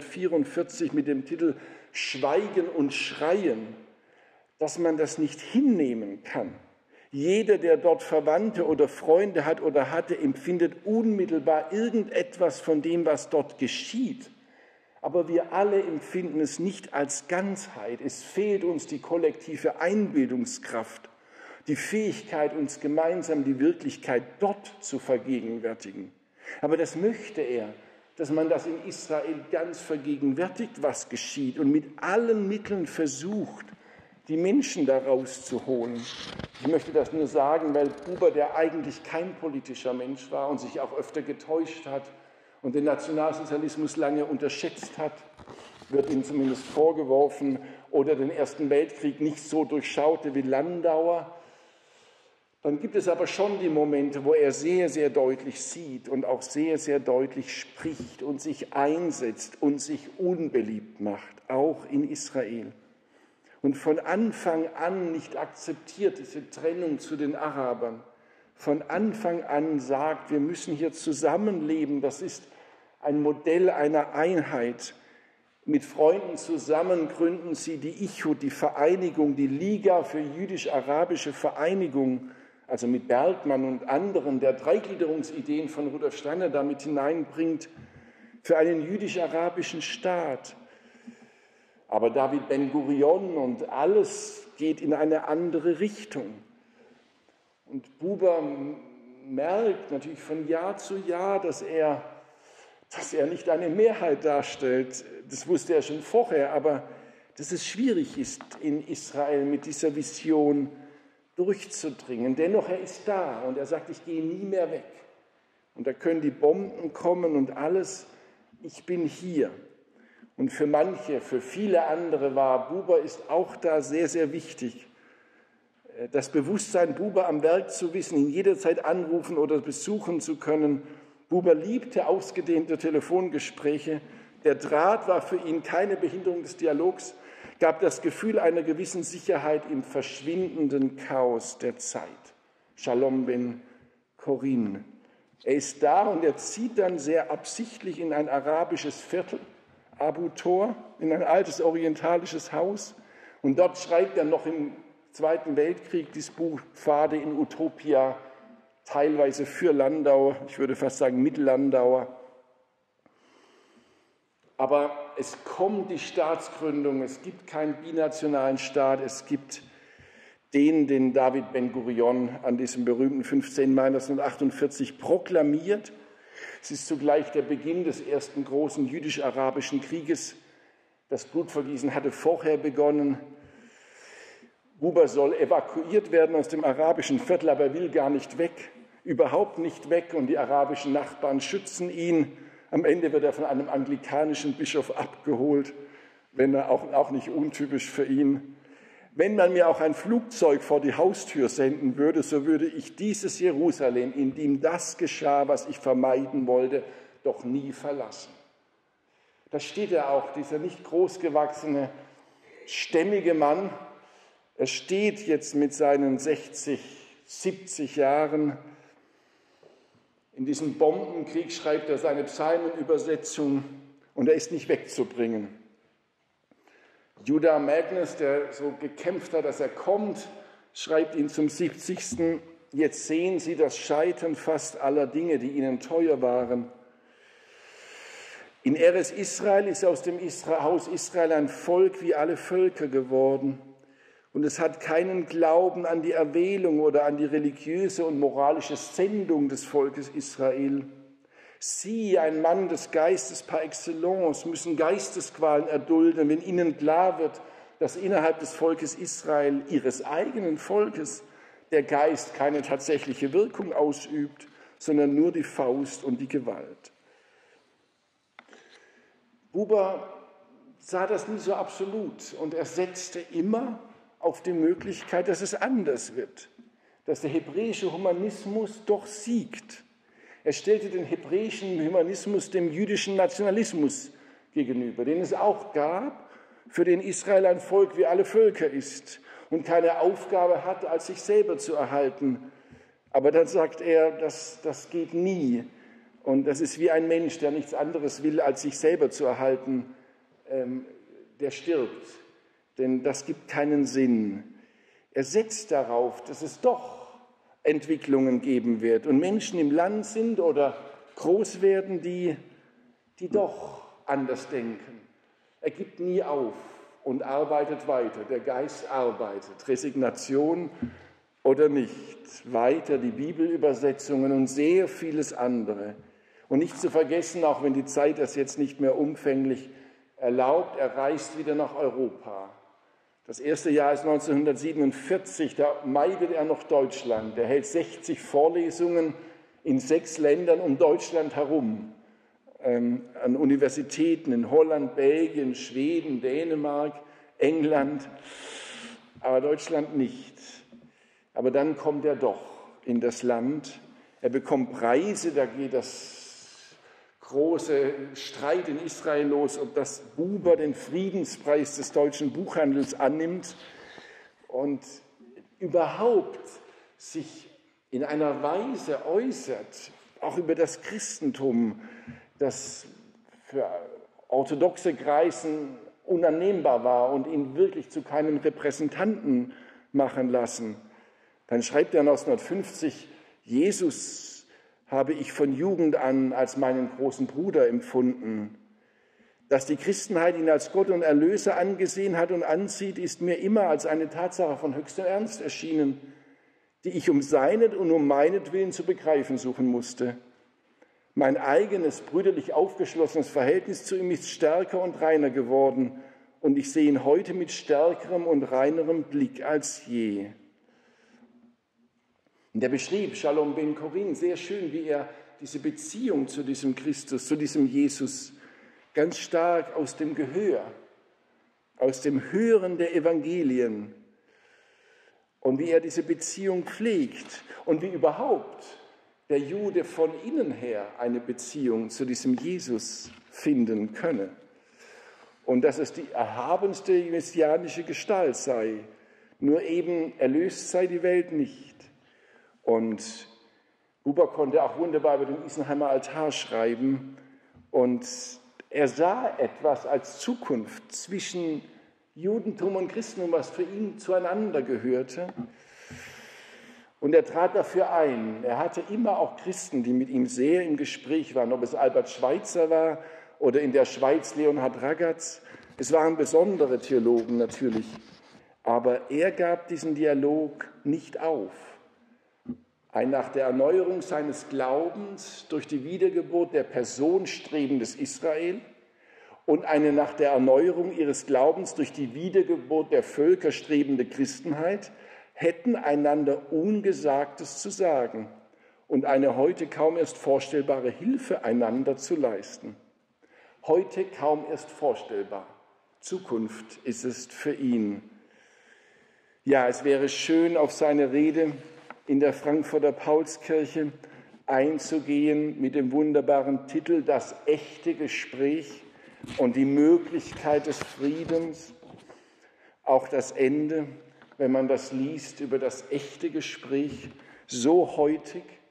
S1: 1944 mit dem Titel Schweigen und Schreien, dass man das nicht hinnehmen kann. Jeder, der dort Verwandte oder Freunde hat oder hatte, empfindet unmittelbar irgendetwas von dem, was dort geschieht. Aber wir alle empfinden es nicht als Ganzheit. Es fehlt uns die kollektive Einbildungskraft, die Fähigkeit, uns gemeinsam die Wirklichkeit dort zu vergegenwärtigen. Aber das möchte er, dass man das in Israel ganz vergegenwärtigt, was geschieht und mit allen Mitteln versucht, die Menschen da rauszuholen. Ich möchte das nur sagen, weil Buber, der eigentlich kein politischer Mensch war und sich auch öfter getäuscht hat und den Nationalsozialismus lange unterschätzt hat, wird ihm zumindest vorgeworfen, oder den Ersten Weltkrieg nicht so durchschaute wie Landauer. Dann gibt es aber schon die Momente, wo er sehr, sehr deutlich sieht und auch sehr, sehr deutlich spricht und sich einsetzt und sich unbeliebt macht, auch in Israel. Und von Anfang an nicht akzeptiert diese Trennung zu den Arabern. Von Anfang an sagt, wir müssen hier zusammenleben. Das ist ein Modell einer Einheit. Mit Freunden zusammen gründen sie die ICHU, die Vereinigung, die Liga für jüdisch-arabische Vereinigung, also mit Bergmann und anderen, der Dreigliederungsideen von Rudolf Steiner damit hineinbringt, für einen jüdisch-arabischen Staat. Aber David Ben-Gurion und alles geht in eine andere Richtung. Und Buber merkt natürlich von Jahr zu Jahr, dass er nicht eine Mehrheit darstellt. Das wusste er schon vorher, aber dass es schwierig ist, in Israel mit dieser Vision durchzudringen. Dennoch, er ist da und er sagt, ich gehe nie mehr weg. Und da können die Bomben kommen und alles, ich bin hier. Und für manche, für viele andere war Buber ist auch da sehr, sehr wichtig. Das Bewusstsein, Buber am Werk zu wissen, ihn jederzeit anrufen oder besuchen zu können. Buber liebte ausgedehnte Telefongespräche. Der Draht war für ihn keine Behinderung des Dialogs, gab das Gefühl einer gewissen Sicherheit im verschwindenden Chaos der Zeit. Shalom ben Korin. Er ist da und er zieht dann sehr absichtlich in ein arabisches Viertel, Abu Tor, in ein altes orientalisches Haus. Und dort schreibt er noch im Zweiten Weltkrieg dieses Buch Pfade in Utopia, teilweise für Landau, ich würde fast sagen mit Landauer. Aber es kommt die Staatsgründung, es gibt keinen binationalen Staat, es gibt den David Ben-Gurion an diesem berühmten 15. Mai 1948 proklamiert. Es ist zugleich der Beginn des ersten großen jüdisch-arabischen Krieges. Das Blutvergießen hatte vorher begonnen. Buber soll evakuiert werden aus dem arabischen Viertel, aber er will gar nicht weg, überhaupt nicht weg. Und die arabischen Nachbarn schützen ihn. Am Ende wird er von einem anglikanischen Bischof abgeholt, wenn er auch nicht untypisch für ihn. Wenn man mir auch ein Flugzeug vor die Haustür senden würde, so würde ich dieses Jerusalem, in dem das geschah, was ich vermeiden wollte, doch nie verlassen. Da steht er auch, dieser nicht großgewachsene, stämmige Mann. Er steht jetzt mit seinen 60, 70 Jahren In diesem Bombenkrieg schreibt er seine Psalmenübersetzung und er ist nicht wegzubringen. Judah Magnus, der so gekämpft hat, dass er kommt, schreibt ihn zum 70. Jetzt sehen Sie das Scheitern fast aller Dinge, die Ihnen teuer waren. In Eres Israel ist aus dem Haus Israel ein Volk wie alle Völker geworden. Und es hat keinen Glauben an die Erwählung oder an die religiöse und moralische Sendung des Volkes Israel. Sie, ein Mann des Geistes par excellence, müssen Geistesqualen erdulden, wenn ihnen klar wird, dass innerhalb des Volkes Israel, ihres eigenen Volkes, der Geist keine tatsächliche Wirkung ausübt, sondern nur die Faust und die Gewalt. Buber sah das nie so absolut und er setzte immer auf die Möglichkeit, dass es anders wird, dass der hebräische Humanismus doch siegt. Er stellte den hebräischen Humanismus dem jüdischen Nationalismus gegenüber, den es auch gab, für den Israel ein Volk wie alle Völker ist und keine Aufgabe hat, als sich selber zu erhalten. Aber dann sagt er, das geht nie. Und das ist wie ein Mensch, der nichts anderes will, als sich selber zu erhalten, der stirbt. Denn das gibt keinen Sinn. Er setzt darauf, dass es doch Entwicklungen geben wird und Menschen im Land sind oder groß werden, die doch anders denken. Er gibt nie auf und arbeitet weiter. Der Geist arbeitet. Resignation oder nicht. Weiter die Bibelübersetzungen und sehr vieles andere. Und nicht zu vergessen, auch wenn die Zeit das jetzt nicht mehr umfänglich erlaubt, er reist wieder nach Europa. Das erste Jahr ist 1947, da meidet er noch Deutschland. Er hält 60 Vorlesungen in 6 Ländern um Deutschland herum, an Universitäten in Holland, Belgien, Schweden, Dänemark, England, aber Deutschland nicht. Aber dann kommt er doch in das Land. Er bekommt Preise, da geht das große Streit in Israel los, ob das Buber den Friedenspreis des deutschen Buchhandels annimmt und überhaupt sich in einer Weise äußert, auch über das Christentum, das für orthodoxe Kreisen unannehmbar war und ihn wirklich zu keinem Repräsentanten machen lassen. Dann schreibt er 1950, Jesus habe ich von Jugend an als meinen großen Bruder empfunden. Dass die Christenheit ihn als Gott und Erlöser angesehen hat und ansieht, ist mir immer als eine Tatsache von höchstem Ernst erschienen, die ich um seinet und um meinetwillen zu begreifen suchen musste. Mein eigenes, brüderlich aufgeschlossenes Verhältnis zu ihm ist stärker und reiner geworden und ich sehe ihn heute mit stärkerem und reinerem Blick als je. Und er beschrieb, Shalom ben Korin, sehr schön, wie er diese Beziehung zu diesem Christus, zu diesem Jesus ganz stark aus dem Gehör, aus dem Hören der Evangelien und wie er diese Beziehung pflegt und wie überhaupt der Jude von innen her eine Beziehung zu diesem Jesus finden könne. Und dass es die erhabenste messianische Gestalt sei, nur eben erlöst sei die Welt nicht. Und Buber konnte auch wunderbar über den Isenheimer Altar schreiben und er sah etwas als Zukunft zwischen Judentum und Christentum, was für ihn zueinander gehörte. Und er trat dafür ein. Er hatte immer auch Christen, die mit ihm sehr im Gespräch waren, ob es Albert Schweitzer war oder in der Schweiz Leonhard Ragaz. Es waren besondere Theologen natürlich, aber er gab diesen Dialog nicht auf. Ein nach der Erneuerung seines Glaubens durch die Wiedergeburt der Person strebendes Israel und eine nach der Erneuerung ihres Glaubens durch die Wiedergeburt der Völker strebende Christenheit hätten einander Ungesagtes zu sagen und eine heute kaum erst vorstellbare Hilfe einander zu leisten. Heute kaum erst vorstellbar. Zukunft ist es für ihn. Ja, es wäre schön, auf seine Rede in der Frankfurter Paulskirche einzugehen mit dem wunderbaren Titel Das echte Gespräch und die Möglichkeit des Friedens. Auch das Ende, wenn man das liest über das echte Gespräch, so heutig,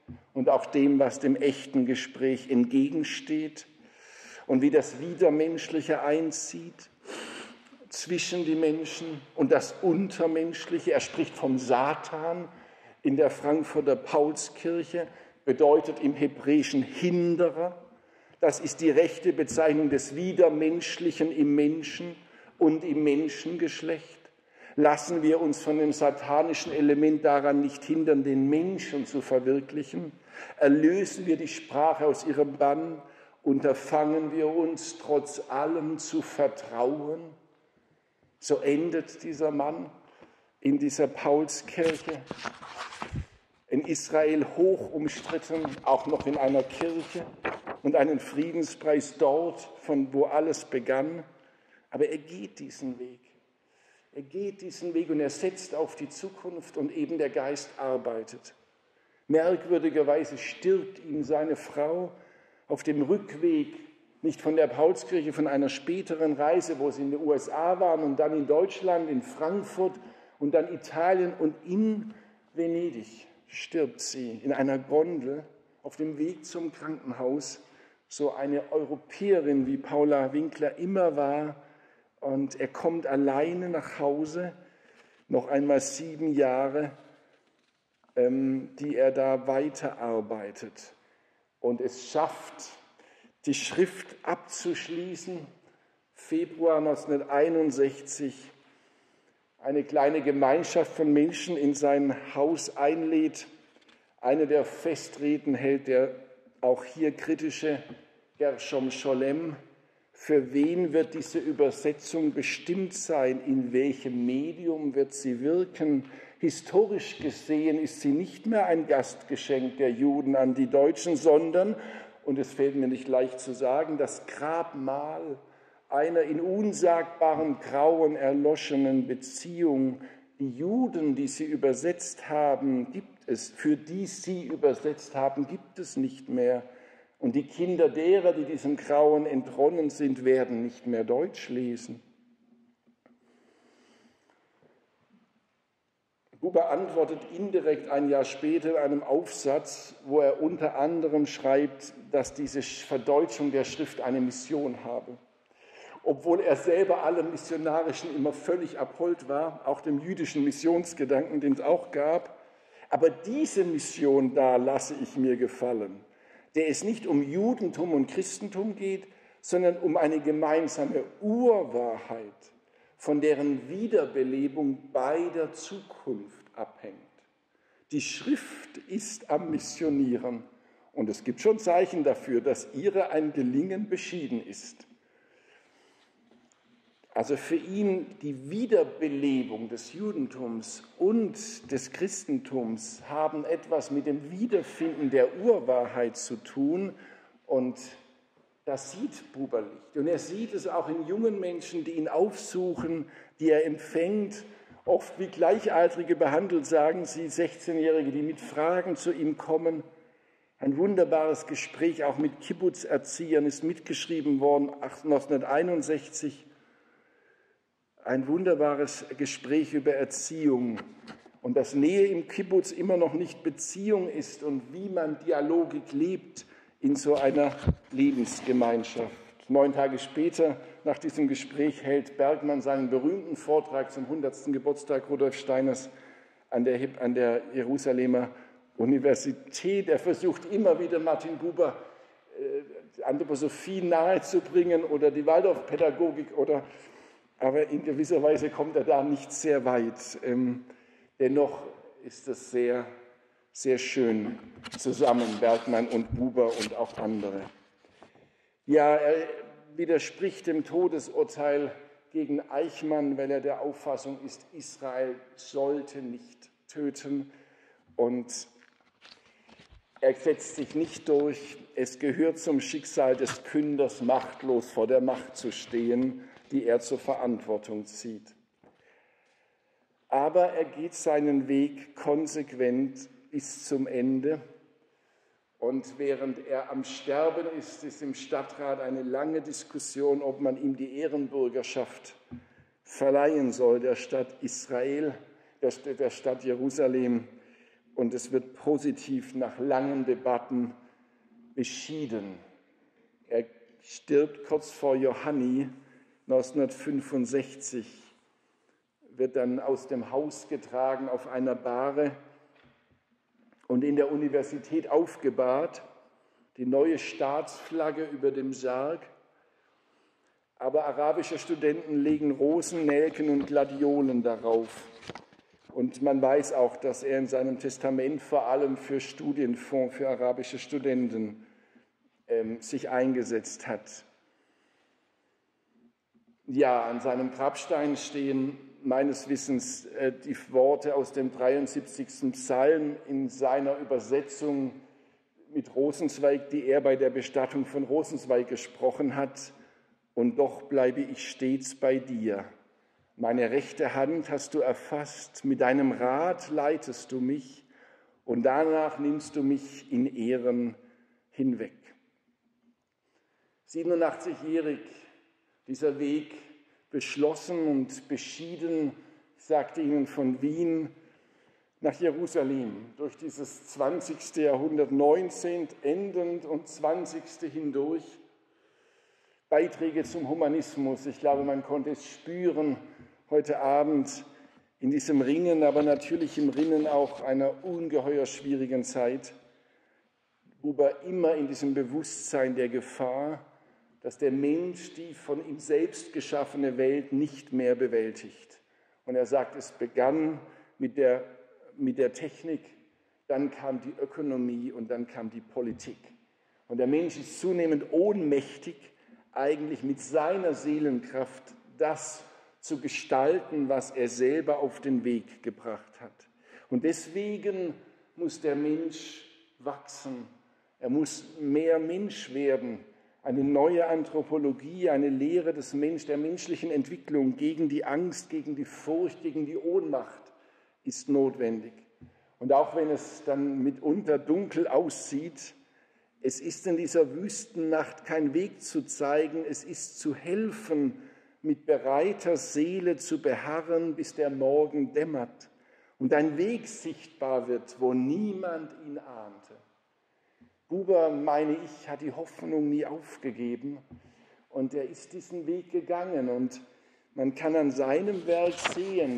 S1: und auch dem, was dem echten Gespräch entgegensteht und wie das Widermenschliche einzieht zwischen die Menschen und das Untermenschliche. Er spricht vom Satan in der Frankfurter Paulskirche, bedeutet im Hebräischen Hinderer. Das ist die rechte Bezeichnung des Widermenschlichen im Menschen und im Menschengeschlecht. Lassen wir uns von dem satanischen Element daran nicht hindern, den Menschen zu verwirklichen. Erlösen wir die Sprache aus ihrem Bann, unterfangen wir uns trotz allem zu vertrauen. So endet dieser Mann in dieser Paulskirche, in Israel hoch umstritten, auch noch in einer Kirche und einen Friedenspreis dort, von wo alles begann. Aber er geht diesen Weg. Er geht diesen Weg und er setzt auf die Zukunft und eben der Geist arbeitet. Merkwürdigerweise stirbt ihm seine Frau auf dem Rückweg, nicht von der Paulskirche, von einer späteren Reise, wo sie in den USA waren und dann in Deutschland, in Frankfurt und dann Italien und in Venedig stirbt sie in einer Gondel auf dem Weg zum Krankenhaus. So eine Europäerin, wie Paula Winkler immer war. Und er kommt alleine nach Hause, noch einmal 7 Jahre, die er da weiterarbeitet. Und es schafft, die Schrift abzuschließen, Februar 1961, eine kleine Gemeinschaft von Menschen in sein Haus einlädt. Eine der Festreden hält der auch hier kritische Gershom Scholem. Für wen wird diese Übersetzung bestimmt sein? In welchem Medium wird sie wirken? Historisch gesehen ist sie nicht mehr ein Gastgeschenk der Juden an die Deutschen, sondern, und es fällt mir nicht leicht zu sagen, das Grabmal einer in unsagbaren Grauen erloschenen Beziehung. Die Juden, die sie übersetzt haben, gibt es, für die sie übersetzt haben, gibt es nicht mehr. Und die Kinder derer, die diesem Grauen entronnen sind, werden nicht mehr Deutsch lesen. Buber antwortet indirekt ein Jahr später in einem Aufsatz, wo er unter anderem schreibt, dass diese Verdeutschung der Schrift eine Mission habe. Obwohl er selber allem Missionarischen immer völlig abhold war, auch dem jüdischen Missionsgedanken, den es auch gab. Aber diese Mission da lasse ich mir gefallen, der es nicht um Judentum und Christentum geht, sondern um eine gemeinsame Urwahrheit, von deren Wiederbelebung bei der Zukunft abhängt. Die Schrift ist am Missionieren und es gibt schon Zeichen dafür, dass ihre ein Gelingen beschieden ist. Also für ihn die Wiederbelebung des Judentums und des Christentums haben etwas mit dem Wiederfinden der Urwahrheit zu tun und das sieht Buber nicht. Und er sieht es auch in jungen Menschen, die ihn aufsuchen, die er empfängt, oft wie Gleichaltrige behandelt, sagen sie, 16-Jährige, die mit Fragen zu ihm kommen. Ein wunderbares Gespräch auch mit Kibbutz-Erziehern ist mitgeschrieben worden, 1961. Ein wunderbares Gespräch über Erziehung und dass Nähe im Kibbutz immer noch nicht Beziehung ist und wie man Dialogik lebt in so einer Lebensgemeinschaft. 9 Tage später, nach diesem Gespräch, hält Bergmann seinen berühmten Vortrag zum 100. Geburtstag Rudolf Steiners an der Jerusalemer Universität. Er versucht immer wieder Martin Buber Anthroposophie nahezubringen oder die Waldorfpädagogik aber in gewisser Weise kommt er da nicht sehr weit. Dennoch ist es sehr, sehr schön zusammen, Bergmann und Buber und auch andere. Ja, er widerspricht dem Todesurteil gegen Eichmann, weil er der Auffassung ist, Israel sollte nicht töten. Und er setzt sich nicht durch. Es gehört zum Schicksal des Künders, machtlos vor der Macht zu stehen, die er zur Verantwortung zieht. Aber er geht seinen Weg konsequent bis zum Ende. Und während er am Sterben ist, ist im Stadtrat eine lange Diskussion, ob man ihm die Ehrenbürgerschaft verleihen soll, der Stadt Israel, der Stadt Jerusalem. und es wird positiv nach langen Debatten beschieden. Er stirbt kurz vor Johanni 1965, wird dann aus dem Haus getragen auf einer Bahre und in der Universität aufgebahrt, die neue Staatsflagge über dem Sarg. Aber arabische Studenten legen Rosen, Nelken und Gladiolen darauf. Und man weiß auch, dass er in seinem Testament vor allem für Studienfonds für arabische Studenten sich eingesetzt hat. Ja, an seinem Grabstein stehen meines Wissens die Worte aus dem 73. Psalm in seiner Übersetzung mit Rosenzweig, die er bei der Bestattung von Rosenzweig gesprochen hat. Und doch bleibe ich stets bei dir. Meine rechte Hand hast du erfasst, mit deinem Rat leitest du mich und danach nimmst du mich in Ehren hinweg. 87-jährig, dieser Weg beschlossen und beschieden, ich sagte Ihnen von Wien nach Jerusalem, durch dieses 20. Jahrhundert, 19. endend und 20. hindurch. Beiträge zum Humanismus. Ich glaube, man konnte es spüren heute Abend in diesem Ringen, aber natürlich im Ringen auch einer ungeheuer schwierigen Zeit. Buber immer in diesem Bewusstsein der Gefahr, dass der Mensch die von ihm selbst geschaffene Welt nicht mehr bewältigt. Und er sagt, es begann mit der Technik, dann kam die Ökonomie und dann kam die Politik. Und der Mensch ist zunehmend ohnmächtig, eigentlich mit seiner Seelenkraft das zu gestalten, was er selber auf den Weg gebracht hat. Und deswegen muss der Mensch wachsen. Er muss mehr Mensch werden. Eine neue Anthropologie, eine Lehre des der menschlichen Entwicklung gegen die Angst, gegen die Furcht, gegen die Ohnmacht ist notwendig. Und auch wenn es dann mitunter dunkel aussieht, es ist in dieser Wüstennacht kein Weg zu zeigen, es ist zu helfen, mit bereiter Seele zu beharren, bis der Morgen dämmert und ein Weg sichtbar wird, wo niemand ihn ahnte. Buber, meine ich, hat die Hoffnung nie aufgegeben und er ist diesen Weg gegangen. Und man kann an seinem Werk sehen,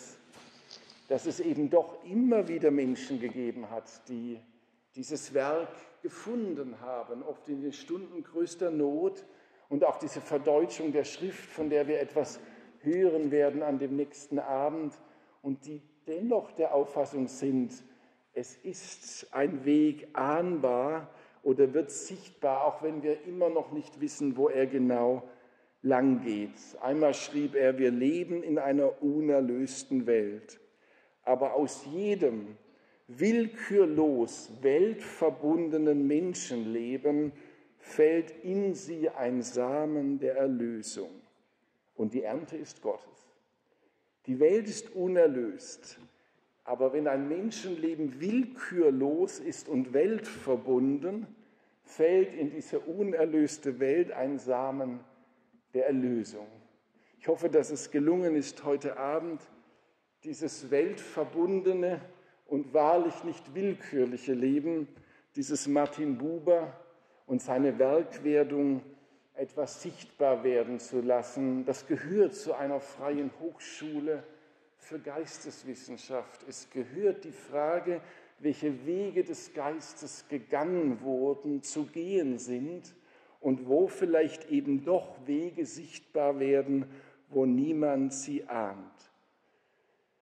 S1: dass es eben doch immer wieder Menschen gegeben hat, die dieses Werk gefunden haben, oft in den Stunden größter Not, und auch diese Verdeutschung der Schrift, von der wir etwas hören werden an dem nächsten Abend, und die dennoch der Auffassung sind, es ist ein Weg ahnbar oder wird sichtbar, auch wenn wir immer noch nicht wissen, wo er genau lang geht. Einmal schrieb er, wir leben in einer unerlösten Welt, aber aus jedem willkürlos weltverbundenen Menschenleben fällt in sie ein Samen der Erlösung. Und die Ernte ist Gottes. Die Welt ist unerlöst, aber wenn ein Menschenleben willkürlos ist und weltverbunden, fällt in diese unerlöste Welt ein Samen der Erlösung. Ich hoffe, dass es gelungen ist, heute Abend dieses weltverbundene und wahrlich nicht willkürliche Leben dieses Martin Buber und seine Werkwerdung etwas sichtbar werden zu lassen. Das gehört zu einer freien Hochschule für Geisteswissenschaft. Es gehört die Frage, welche Wege des Geistes gegangen wurden, zu gehen sind und wo vielleicht eben doch Wege sichtbar werden, wo niemand sie ahnt.